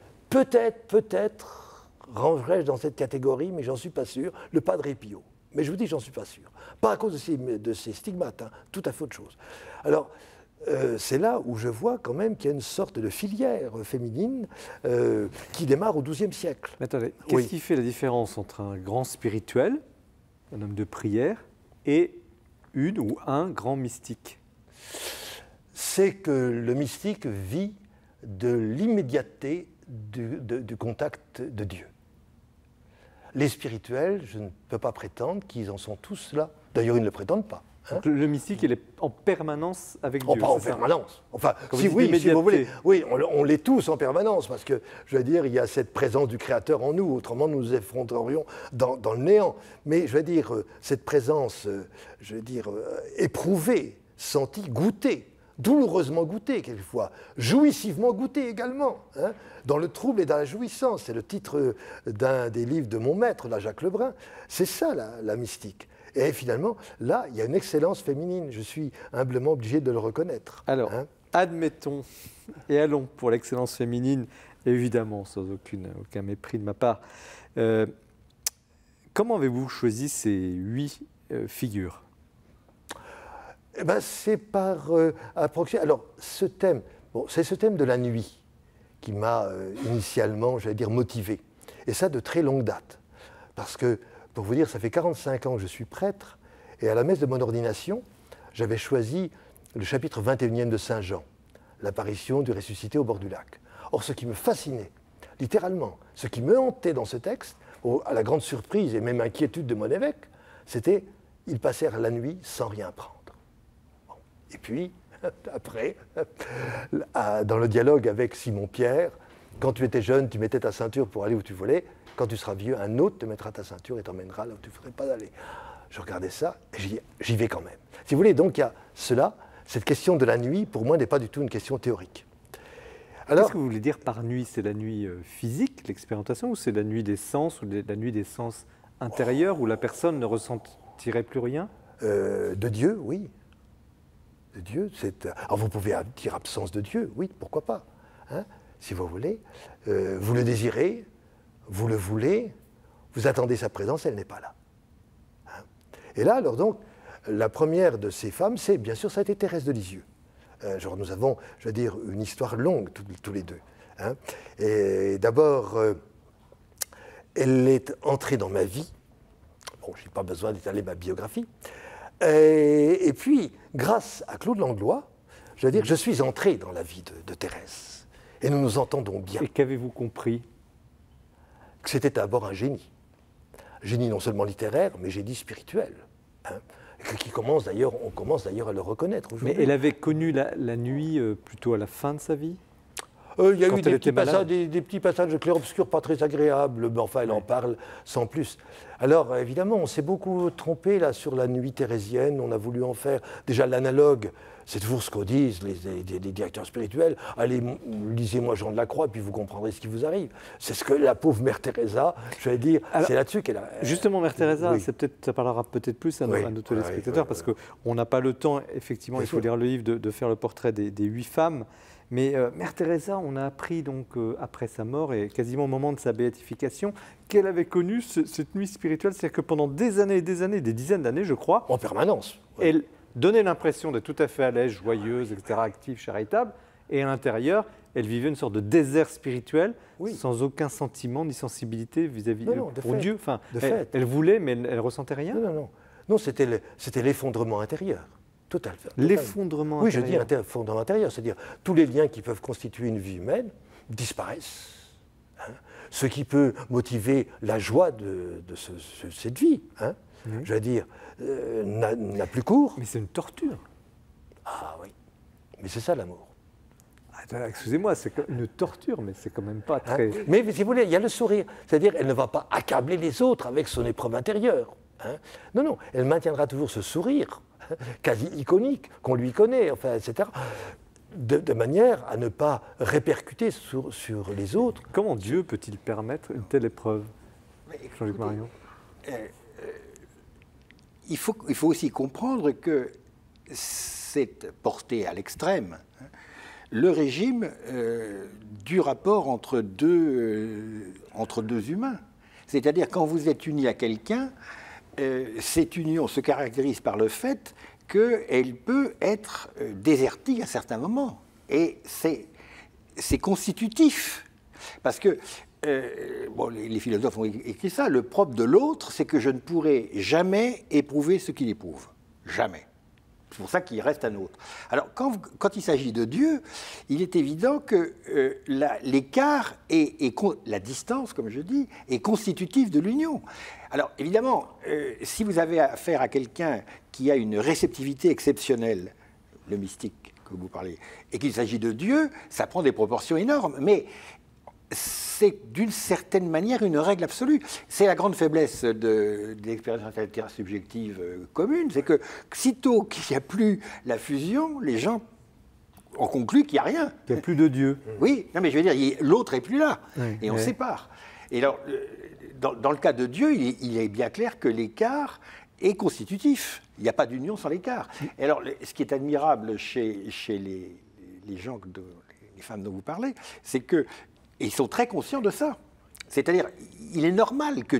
Peut-être, rangerais-je dans cette catégorie, mais j'en suis pas sûr, le Padre Pio. Mais je vous dis, j'en suis pas sûr. Pas à cause de ces stigmates, hein, tout à fait autre chose. Alors, c'est là où je vois quand même qu'il y a une sorte de filière féminine qui démarre au XIIe siècle. Mais attendez, qu'est-ce qui fait la différence entre un grand spirituel, un homme de prière, et une ou un grand mystique? C'est que le mystique vit de l'immédiateté du contact de Dieu. Les spirituels, je ne peux pas prétendre qu'ils en sont tous là. D'ailleurs, ils ne le prétendent pas. Hein? Le mystique, il est en permanence avec Dieu. Pas en permanence. Enfin, si vous voulez, oui, on l'est tous en permanence, parce que, je veux dire, il y a cette présence du Créateur en nous, autrement nous nous effondrerions dans le néant. Mais, je veux dire, cette présence, éprouvée, sentie, goûtée, douloureusement goûtée quelquefois, jouissivement goûtée également, hein, dans le trouble et dans la jouissance. C'est le titre d'un des livres de mon maître, là, Jacques Lebrun. C'est ça, la mystique. Et finalement, là, il y a une excellence féminine. Je suis humblement obligé de le reconnaître. Alors, admettons, et allons pour l'excellence féminine, évidemment, sans aucun mépris de ma part. Comment avez-vous choisi ces 8 figures? Eh ben, c'est par approximation. Alors, ce thème, c'est ce thème de la nuit qui m'a initialement, motivé. Et ça de très longue date. Parce que, pour vous dire, ça fait 45 ans que je suis prêtre, et à la messe de mon ordination, j'avais choisi le chapitre 21e de Saint Jean, l'apparition du ressuscité au bord du lac. Or, ce qui me fascinait littéralement. Ce qui me hantait dans ce texte, à la grande surprise et même inquiétude de mon évêque, c'était « ils passèrent la nuit sans rien prendre ». Bon. Et puis, après, dans le dialogue avec Simon-Pierre, quand tu étais jeune, tu mettais ta ceinture pour aller où tu voulais. Quand tu seras vieux, un autre te mettra ta ceinture et t'emmènera là où tu ne ferais pas d'aller. Je regardais ça et j'y vais quand même. Si vous voulez, donc il y a cela. Cette question de la nuit, pour moi, n'est pas du tout une question théorique. Qu'est-ce que vous voulez dire par nuit? C'est la nuit physique, l'expérimentation, ou c'est la nuit des sens, ou la nuit des sens intérieurs, où la personne ne ressentirait plus rien? De Dieu, oui. De Dieu, alors vous pouvez dire absence de Dieu, oui, pourquoi pas, hein, si vous voulez. Vous le désirez, vous le voulez, vous attendez sa présence, elle n'est pas là. Hein. Et là, alors donc, la première de ces femmes, c'est, bien sûr, ça a été Thérèse de Lisieux. Genre, nous avons, je veux dire, une histoire longue, tous les deux. Hein. Et d'abord, elle est entrée dans ma vie. Bon, je n'ai pas besoin d'étaler ma biographie. Et puis, grâce à Claude Langlois, je veux dire, je suis entré dans la vie de Thérèse. Et nous nous entendons bien. Et qu'avez-vous compris? Que c'était d'abord un génie. Génie non seulement littéraire, mais génie spirituel. Hein. Qui commence d'ailleurs, on commence d'ailleurs à le reconnaître aujourd'hui. Mais elle avait connu la nuit plutôt à la fin de sa vie? Il y a eu des petits passages de clair-obscur pas très agréables, mais enfin elle en parle sans plus. Alors évidemment, on s'est beaucoup trompé là sur la nuit thérésienne, on a voulu en faire déjà l'analogue. C'est toujours ce qu'en disent les directeurs spirituels. Allez, lisez-moi Jean de la Croix, puis vous comprendrez ce qui vous arrive. C'est ce que la pauvre Mère Teresa, je vais dire, c'est là-dessus qu'elle a... Justement, Mère Teresa, oui. Ça parlera peut-être plus à nos téléspectateurs, parce qu'on n'a pas le temps, effectivement, il faut lire le livre, de faire le portrait des 8 femmes. Mais Mère Teresa, on a appris donc après sa mort et quasiment au moment de sa béatification qu'elle avait connu cette nuit spirituelle, c'est-à-dire que pendant des années et des années, des dizaines d'années, je crois, en permanence, elle donnait l'impression d'être tout à fait à l'aise, joyeuse, etc., active, charitable, et à l'intérieur, elle vivait une sorte de désert spirituel, sans aucun sentiment ni sensibilité vis-à-vis pour Dieu. Enfin, elle voulait, mais elle ressentait rien. Non, c'était l'effondrement intérieur. Total. L'effondrement intérieur. intérieur. Oui, je dis effondrement intérieur, c'est-à-dire tous les liens qui peuvent constituer une vie humaine disparaissent. Hein. Ce qui peut motiver la joie de cette vie, hein, je veux dire, n'a plus cours. Mais c'est une torture. Ah oui, mais c'est ça l'amour. Excusez-moi, c'est une torture, mais c'est quand même pas très... Hein. Mais si vous voulez, il y a le sourire, c'est-à-dire elle ne va pas accabler les autres avec son épreuve intérieure. Hein. Non, elle maintiendra toujours ce sourire quasi iconique, qu'on lui connaît, enfin, etc., de manière à ne pas répercuter sur les autres. Comment Dieu peut-il permettre une telle épreuve, Jean-Luc Marion? Il faut aussi comprendre que c'est porté à l'extrême le régime du rapport entre deux humains. C'est-à-dire, quand vous êtes unis à quelqu'un, cette union se caractérise par le fait qu'elle peut être désertique à certains moments. Et c'est constitutif. Parce que, les philosophes ont écrit ça, le propre de l'autre, c'est que je ne pourrai jamais éprouver ce qu'il éprouve. Jamais. C'est pour ça qu'il reste un autre. Alors, quand il s'agit de Dieu, il est évident que l'écart et la distance, comme je dis, est constitutive de l'union. Alors, évidemment, si vous avez affaire à quelqu'un qui a une réceptivité exceptionnelle, le mystique que vous parlez, et qu'il s'agit de Dieu, ça prend des proportions énormes. Mais c'est d'une certaine manière une règle absolue. C'est la grande faiblesse de l'expérience intersubjective commune, c'est que sitôt qu'il n'y a plus la fusion, les gens ont conclu qu'il n'y a rien. Il n'y a plus de Dieu. Oui, non mais je veux dire, l'autre n'est plus là, et on sépare. Et alors, dans le cas de Dieu, il est bien clair que l'écart est constitutif. Il n'y a pas d'union sans l'écart. Et alors, ce qui est admirable chez les gens, les femmes dont vous parlez, c'est que et ils sont très conscients de ça. C'est-à-dire, il est normal que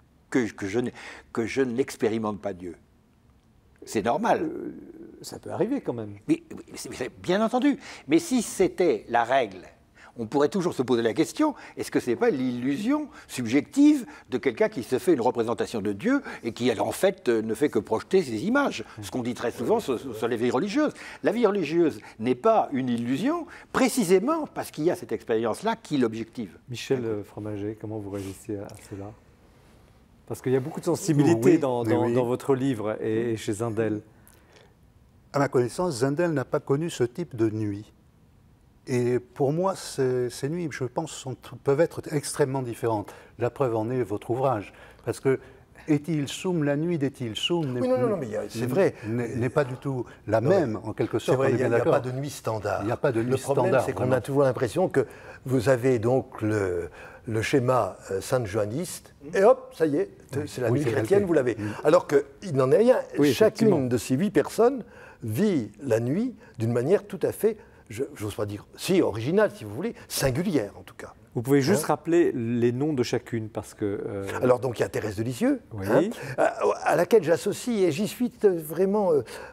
je n'expérimente pas Dieu. C'est normal. Ça peut arriver quand même. Mais, bien entendu. Mais si c'était la règle, on pourrait toujours se poser la question, est-ce que ce n'est pas l'illusion subjective de quelqu'un qui se fait une représentation de Dieu et qui, en fait, ne fait que projeter ses images? Ce qu'on dit très souvent sur les vies religieuses. La vie religieuse n'est pas une illusion, précisément parce qu'il y a cette expérience-là qui l'objective. Michel Fromager, comment vous réagissez à cela? Parce qu'il y a beaucoup de sensibilité Oui, dans votre livre et chez Zindel. À ma connaissance, Zindel n'a pas connu ce type de nuit. Et pour moi, ces nuits, je pense, peuvent être extrêmement différentes. La preuve en est votre ouvrage. Parce que Eti Sum, la nuit d'Eti Sum, Oui, non, mais c'est vrai. N'est pas du tout la même, en quelque sorte. C'est vrai, il n'y a d'accord. pas de nuit standard. Il n'y a pas de nuit Le problème, standard, c'est qu'on vraiment. a toujours l'impression que vous avez donc le schéma saint-joaniste, et hop, ça y est, c'est la Oui, nuit c'est chrétienne, validé. vous l'avez. Alors qu'il n'en est rien. Oui, effectivement. Chacune de ces 8 personnes vit la nuit d'une manière tout à fait, j'ose pas dire, si originale, si vous voulez, singulière en tout cas. Vous pouvez juste rappeler les noms de chacune, parce que... Alors donc il y a Thérèse de Lisieux, Oui. à laquelle j'associe, et j'y suis vraiment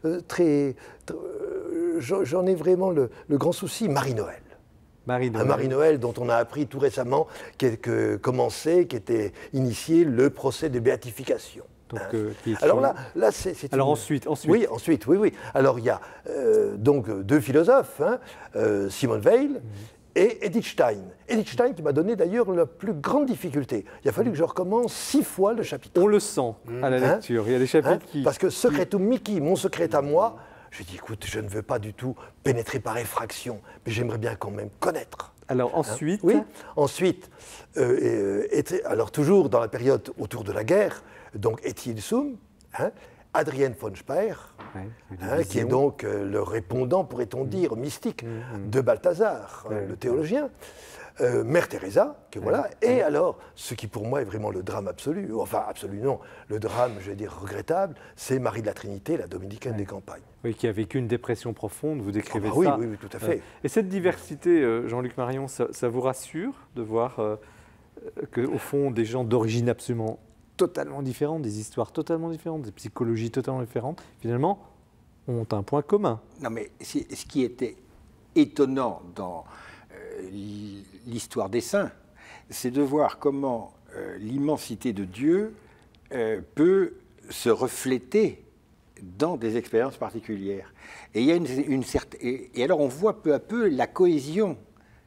j'en ai vraiment le grand souci, Marie-Noël. Marie-Noël. Marie-Noël, dont on a appris tout récemment qui était initié le procès de béatification. Donc, qui est Alors sur- là c'est Alors une- ensuite. Oui, ensuite, oui. Alors il y a donc 2 philosophes, Simone Weil et Edith Stein. Edith Stein qui m'a donné d'ailleurs la plus grande difficulté. Il a fallu que je recommence 6 fois le chapitre. On le sent à la Hein lecture. Il y a des chapitres qui... Parce que Secretum Mihi, mon secret à moi, je dis écoute, je ne veux pas du tout pénétrer par effraction, mais j'aimerais bien quand même connaître. Alors ensuite... Oui. Ensuite, alors toujours dans la période autour de la guerre, donc Eti Sum, Adrienne von Speer, Ouais, une qui est vision. donc le répondant, pourrait-on dire, mystique de Balthazar, le théologien. Mère Teresa, que voilà, et alors, ce qui pour moi est vraiment le drame absolu, enfin absolu non, le drame, je vais dire regrettable, c'est Marie de la Trinité, la dominicaine des campagnes. Oui, qui a vécu une dépression profonde, vous décrivez oui, ça. oui, tout à fait. Et cette diversité, Jean-Luc Marion, ça vous rassure de voir qu'au fond, des gens d'origine absolument totalement différente, des histoires totalement différentes, des psychologies totalement différentes, finalement, ont un point commun. Non, mais ce qui était étonnant dans l'histoire des saints, c'est de voir comment l'immensité de Dieu peut se refléter dans des expériences particulières. Et il y a une certaine... Et alors on voit peu à peu la cohésion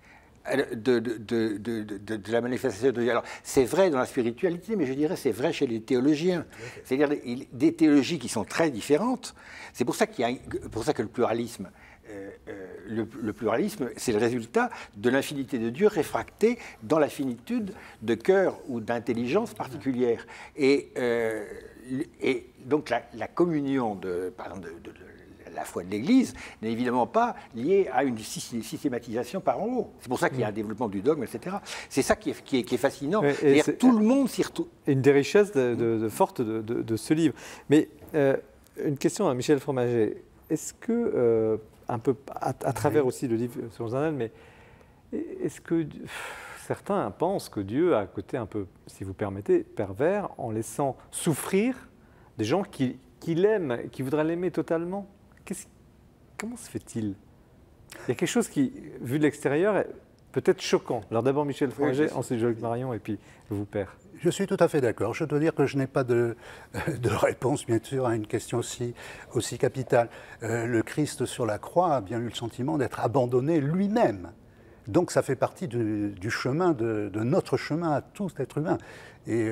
de la manifestation de Dieu. Alors, c'est vrai dans la spiritualité, mais je dirais c'est vrai chez les théologiens. C'est-à-dire des théologies qui sont très différentes. C'est pour ça que le pluralisme, le pluralisme, c'est le résultat de l'infinité de Dieu réfractée dans la finitude de cœur ou d'intelligence particulière. Et donc la communion par exemple, de la foi de l'Église n'est évidemment pas liée à une systématisation par en haut. C'est pour ça qu'il y a un développement du dogme, etc. C'est ça qui est fascinant. C'est-à-dire tout le monde s'y retrouve. Une des richesses fortes de ce livre. Mais une question à Michel Fromager. Est-ce que, un peu à travers aussi le livre sur Zindel, mais est-ce que certains pensent que Dieu a un côté un peu, si vous permettez, pervers, en laissant souffrir des gens qui l'aiment, qui voudraient l'aimer totalement? Comment se fait-il? Il y a quelque chose qui, vu de l'extérieur, est peut-être choquant. Alors d'abord Michel Fromager, ensuite Jean-Luc Marion, et puis vous, Père. Je suis tout à fait d'accord. Je dois dire que je n'ai pas de réponse, bien sûr, à une question aussi capitale. Le Christ sur la croix a bien eu le sentiment d'être abandonné lui-même. Donc ça fait partie du chemin, de notre chemin à tous, être humain. Et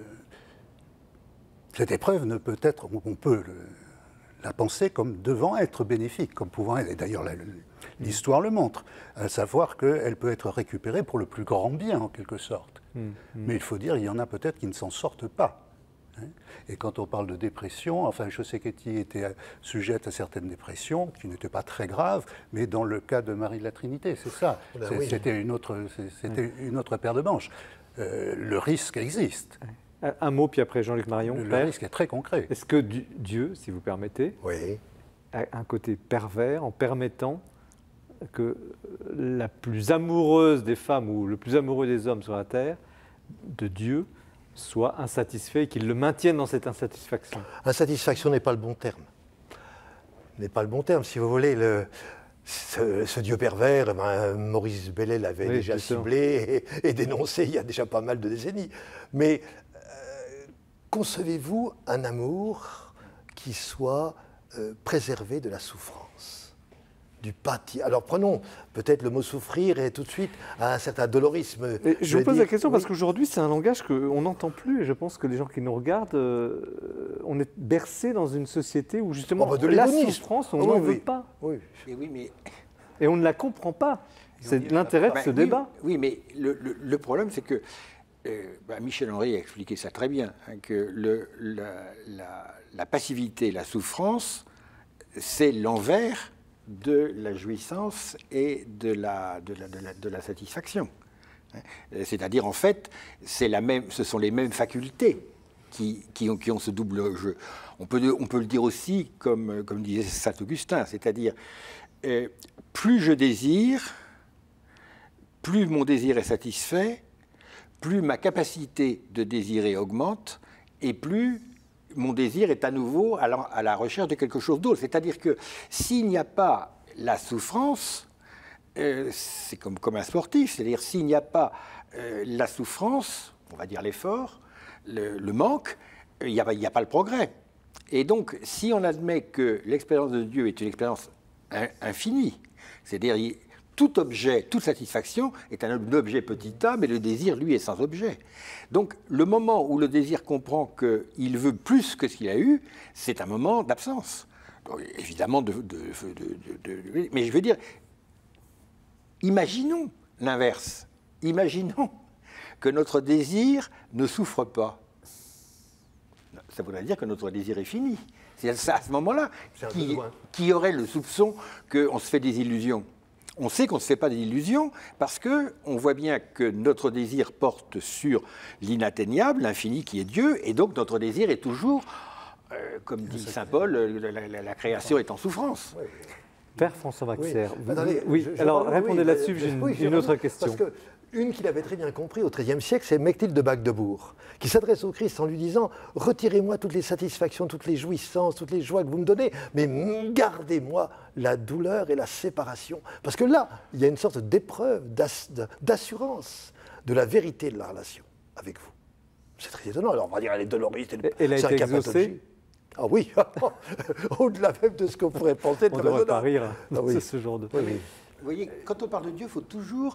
cette épreuve ne peut être, on peut la penser comme devant être bénéfique, comme pouvant être, et d'ailleurs l'histoire le montre, à savoir qu'elle peut être récupérée pour le plus grand bien, en quelque sorte. Mais il faut dire, il y en a peut-être qui ne s'en sortent pas. Et quand on parle de dépression, enfin, je sais qu'Etty était sujette à certaines dépressions, qui n'étaient pas très graves, mais dans le cas de Marie de la Trinité, c'est ça. C'était une autre paire de manches. Le risque existe. Un mot, puis après Jean-Luc Marion. Le risque est très concret. Est-ce que Dieu, si vous permettez, a un côté pervers en permettant que la plus amoureuse des femmes ou le plus amoureux des hommes sur la terre, de Dieu, soit insatisfait et qu'il le maintienne dans cette insatisfaction? Insatisfaction n'est pas le bon terme. N'est pas le bon terme. Si vous voulez, ce Dieu pervers, eh ben, Maurice Bellet l'avait Oui, déjà bien sûr. ciblé et dénoncé il y a déjà pas mal de décennies. Mais concevez-vous un amour qui soit préservé de la souffrance, du pâtis? Alors prenons peut-être le mot souffrir et tout de suite à un certain dolorisme. Et je vous vais pose la dire, question oui. parce qu'aujourd'hui, c'est un langage qu'on n'entend plus. Et je pense que les gens qui nous regardent, on est bercé dans une société où justement Oh, bah, de la l'hédonisme. souffrance, on Ah, n'en oui, veut oui. pas. Oui. Et oui, mais Et on ne la comprend pas. C'est l'intérêt de ce oui, débat. Oui, mais le problème, c'est que Michel Henry a expliqué ça très bien, hein, que la passivité, la souffrance, c'est l'envers de la jouissance et de la satisfaction. C'est-à-dire, en fait, ce sont les mêmes facultés qui ont ce double jeu. On peut le dire aussi, comme disait saint Augustin, c'est-à-dire, plus je désire, plus mon désir est satisfait, plus ma capacité de désirer augmente, et plus mon désir est à nouveau à la recherche de quelque chose d'autre. C'est-à-dire que s'il n'y a pas la souffrance, c'est comme un sportif, c'est-à-dire s'il n'y a pas la souffrance, on va dire l'effort, le manque, il n'y a pas le progrès. Et donc, si on admet que l'expérience de Dieu est une expérience infinie, c'est-à-dire tout objet, toute satisfaction est un objet petit a, mais le désir, lui, est sans objet. Donc, le moment où le désir comprend qu'il veut plus que ce qu'il a eu, c'est un moment d'absence. Évidemment, mais je veux dire, imaginons l'inverse. Imaginons que notre désir ne souffre pas. Ça voudrait dire que notre désir est fini. C'est à ce moment-là qui aurait le soupçon qu'on se fait des illusions. On sait qu'on ne se fait pas des illusions parce qu'on voit bien que notre désir porte sur l'inatteignable, l'infini qui est Dieu, et donc notre désir est toujours, comme dit saint Paul, la création est en souffrance. Père François Waxer, Attendez, oui. Alors répondez là-dessus, j'ai une autre question. Parce que une qu'il avait très bien compris au XIIIe siècle, c'est Mechtilde de Magdebourg, qui s'adresse au Christ en lui disant « Retirez-moi toutes les satisfactions, toutes les jouissances, toutes les joies que vous me donnez, mais gardez-moi la douleur et la séparation. » Parce que là, il y a une sorte d'épreuve, d'assurance de la vérité de la relation avec vous. C'est très étonnant. Alors on va dire, elle est doloriste, Elle a c'est un été capatologie. exaucée. Ah oui, au-delà même de ce qu'on pourrait penser. On ne devrait pas rire Ah oui. de ce genre de... Oui, oui. Vous voyez, quand on parle de Dieu, il faut toujours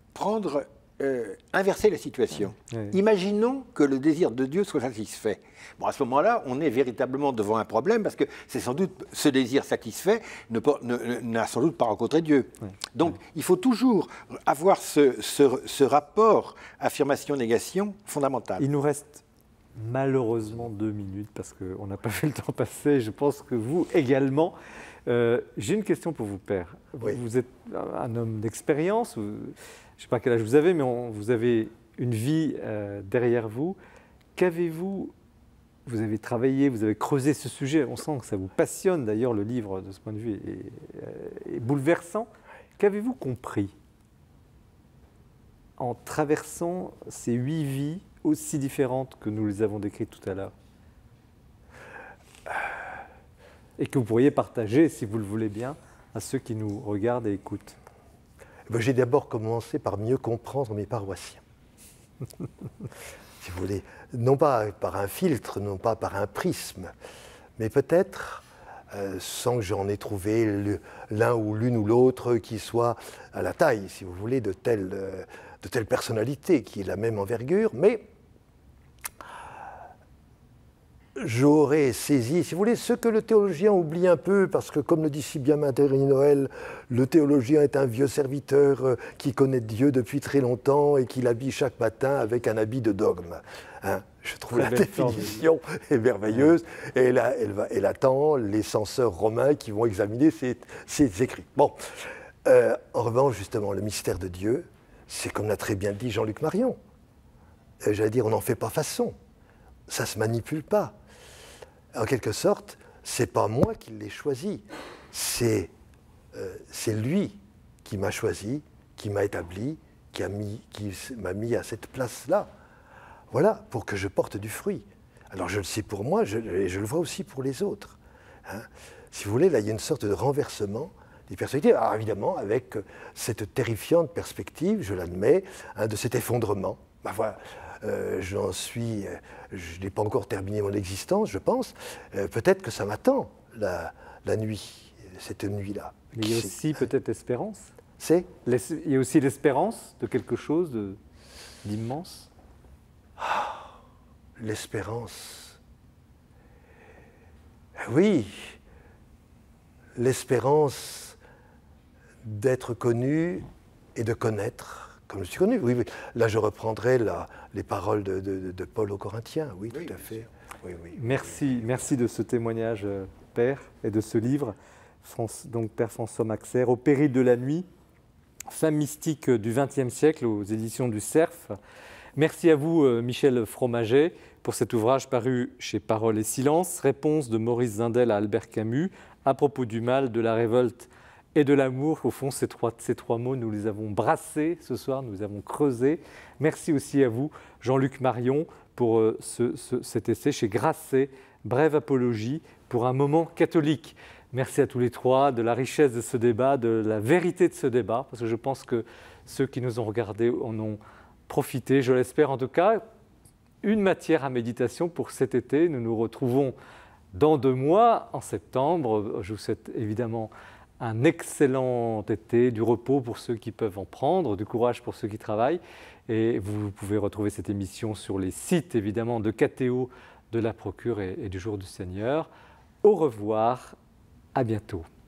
inverser la situation. Oui. Imaginons que le désir de Dieu soit satisfait. Bon, à ce moment-là, on est véritablement devant un problème parce que c'est sans doute ce désir satisfait n'a sans doute pas rencontré Dieu. Oui. Donc, il faut toujours avoir ce rapport affirmation-négation fondamental. Il nous reste malheureusement 2 minutes parce qu'on n'a pas vu le temps passer. Je pense que vous également. J'ai une question pour vous, Père. Oui. Vous êtes un homme d'expérience. Je ne sais pas quel âge vous avez, mais vous avez une vie derrière vous. Qu'avez-vous... Vous avez travaillé, vous avez creusé ce sujet. On sent que ça vous passionne. D'ailleurs, le livre, de ce point de vue, est bouleversant. Qu'avez-vous compris en traversant ces 8 vies aussi différentes que nous les avons décrites tout à l'heure? Et que vous pourriez partager, si vous le voulez bien, à ceux qui nous regardent et écoutent. J'ai d'abord commencé par mieux comprendre mes paroissiens. Si vous voulez, non pas par un filtre, non pas par un prisme, mais peut-être, sans que j'en ai trouvé l'un ou l'une ou l'autre qui soit à la taille, si vous voulez, de telle personnalité qui ait la même envergure, mais j'aurais saisi, si vous voulez, ce que le théologien oublie un peu, parce que comme le dit si bien Marie Noël, le théologien est un vieux serviteur qui connaît Dieu depuis très longtemps et qui l'habille chaque matin avec un habit de dogme. Hein, je trouve la définition est merveilleuse, et elle attend les censeurs romains qui vont examiner ses écrits. Bon, en revanche, justement, le mystère de Dieu, c'est comme l'a très bien dit Jean-Luc Marion. J'allais dire, on n'en fait pas façon. Ça ne se manipule pas. En quelque sorte, ce n'est pas moi qui l'ai choisi. C'est lui qui m'a choisi, qui m'a établi, qui m'a mis à cette place-là. Voilà, pour que je porte du fruit. Alors je le sais pour moi, et je le vois aussi pour les autres. Hein. Si vous voulez, là, il y a une sorte de renversement. des perspectives. Alors évidemment, avec cette terrifiante perspective, je l'admets, de cet effondrement. Ben voilà, je n'ai pas encore terminé mon existence, je pense. Peut-être que ça m'attend, la nuit, cette nuit-là. Mais il y a aussi peut-être l'espérance. Il y a aussi l'espérance de quelque chose d'immense. L'espérance. Oui, l'espérance d'être connu et de connaître comme je suis connu. Oui, oui. Là, je reprendrai les paroles de Paul aux Corinthiens. Oui, oui, tout à fait. Oui, oui. Merci de ce témoignage, Père, et de ce livre. Donc, Père François Maxer, Au péril de la nuit, femme mystique du XXe siècle, aux éditions du Cerf. Merci à vous, Michel Fromaget, pour cet ouvrage paru chez Parole et Silence, réponse de Maurice Zindel à Albert Camus, à propos du mal, de la révolte et de l'amour. Au fond, ces trois mots, nous les avons brassés ce soir, nous les avons creusés. Merci aussi à vous, Jean-Luc Marion, pour cet essai chez Grasset, Brève apologie pour un moment catholique. Merci à tous les trois de la richesse de ce débat, de la vérité de ce débat, parce que je pense que ceux qui nous ont regardés en ont profité, je l'espère en tout cas. Une matière à méditation pour cet été. Nous nous retrouvons dans 2 mois, en septembre. Je vous souhaite évidemment un excellent été, du repos pour ceux qui peuvent en prendre, du courage pour ceux qui travaillent. Et vous pouvez retrouver cette émission sur les sites évidemment de KTO, de la Procure et du Jour du Seigneur. Au revoir, à bientôt.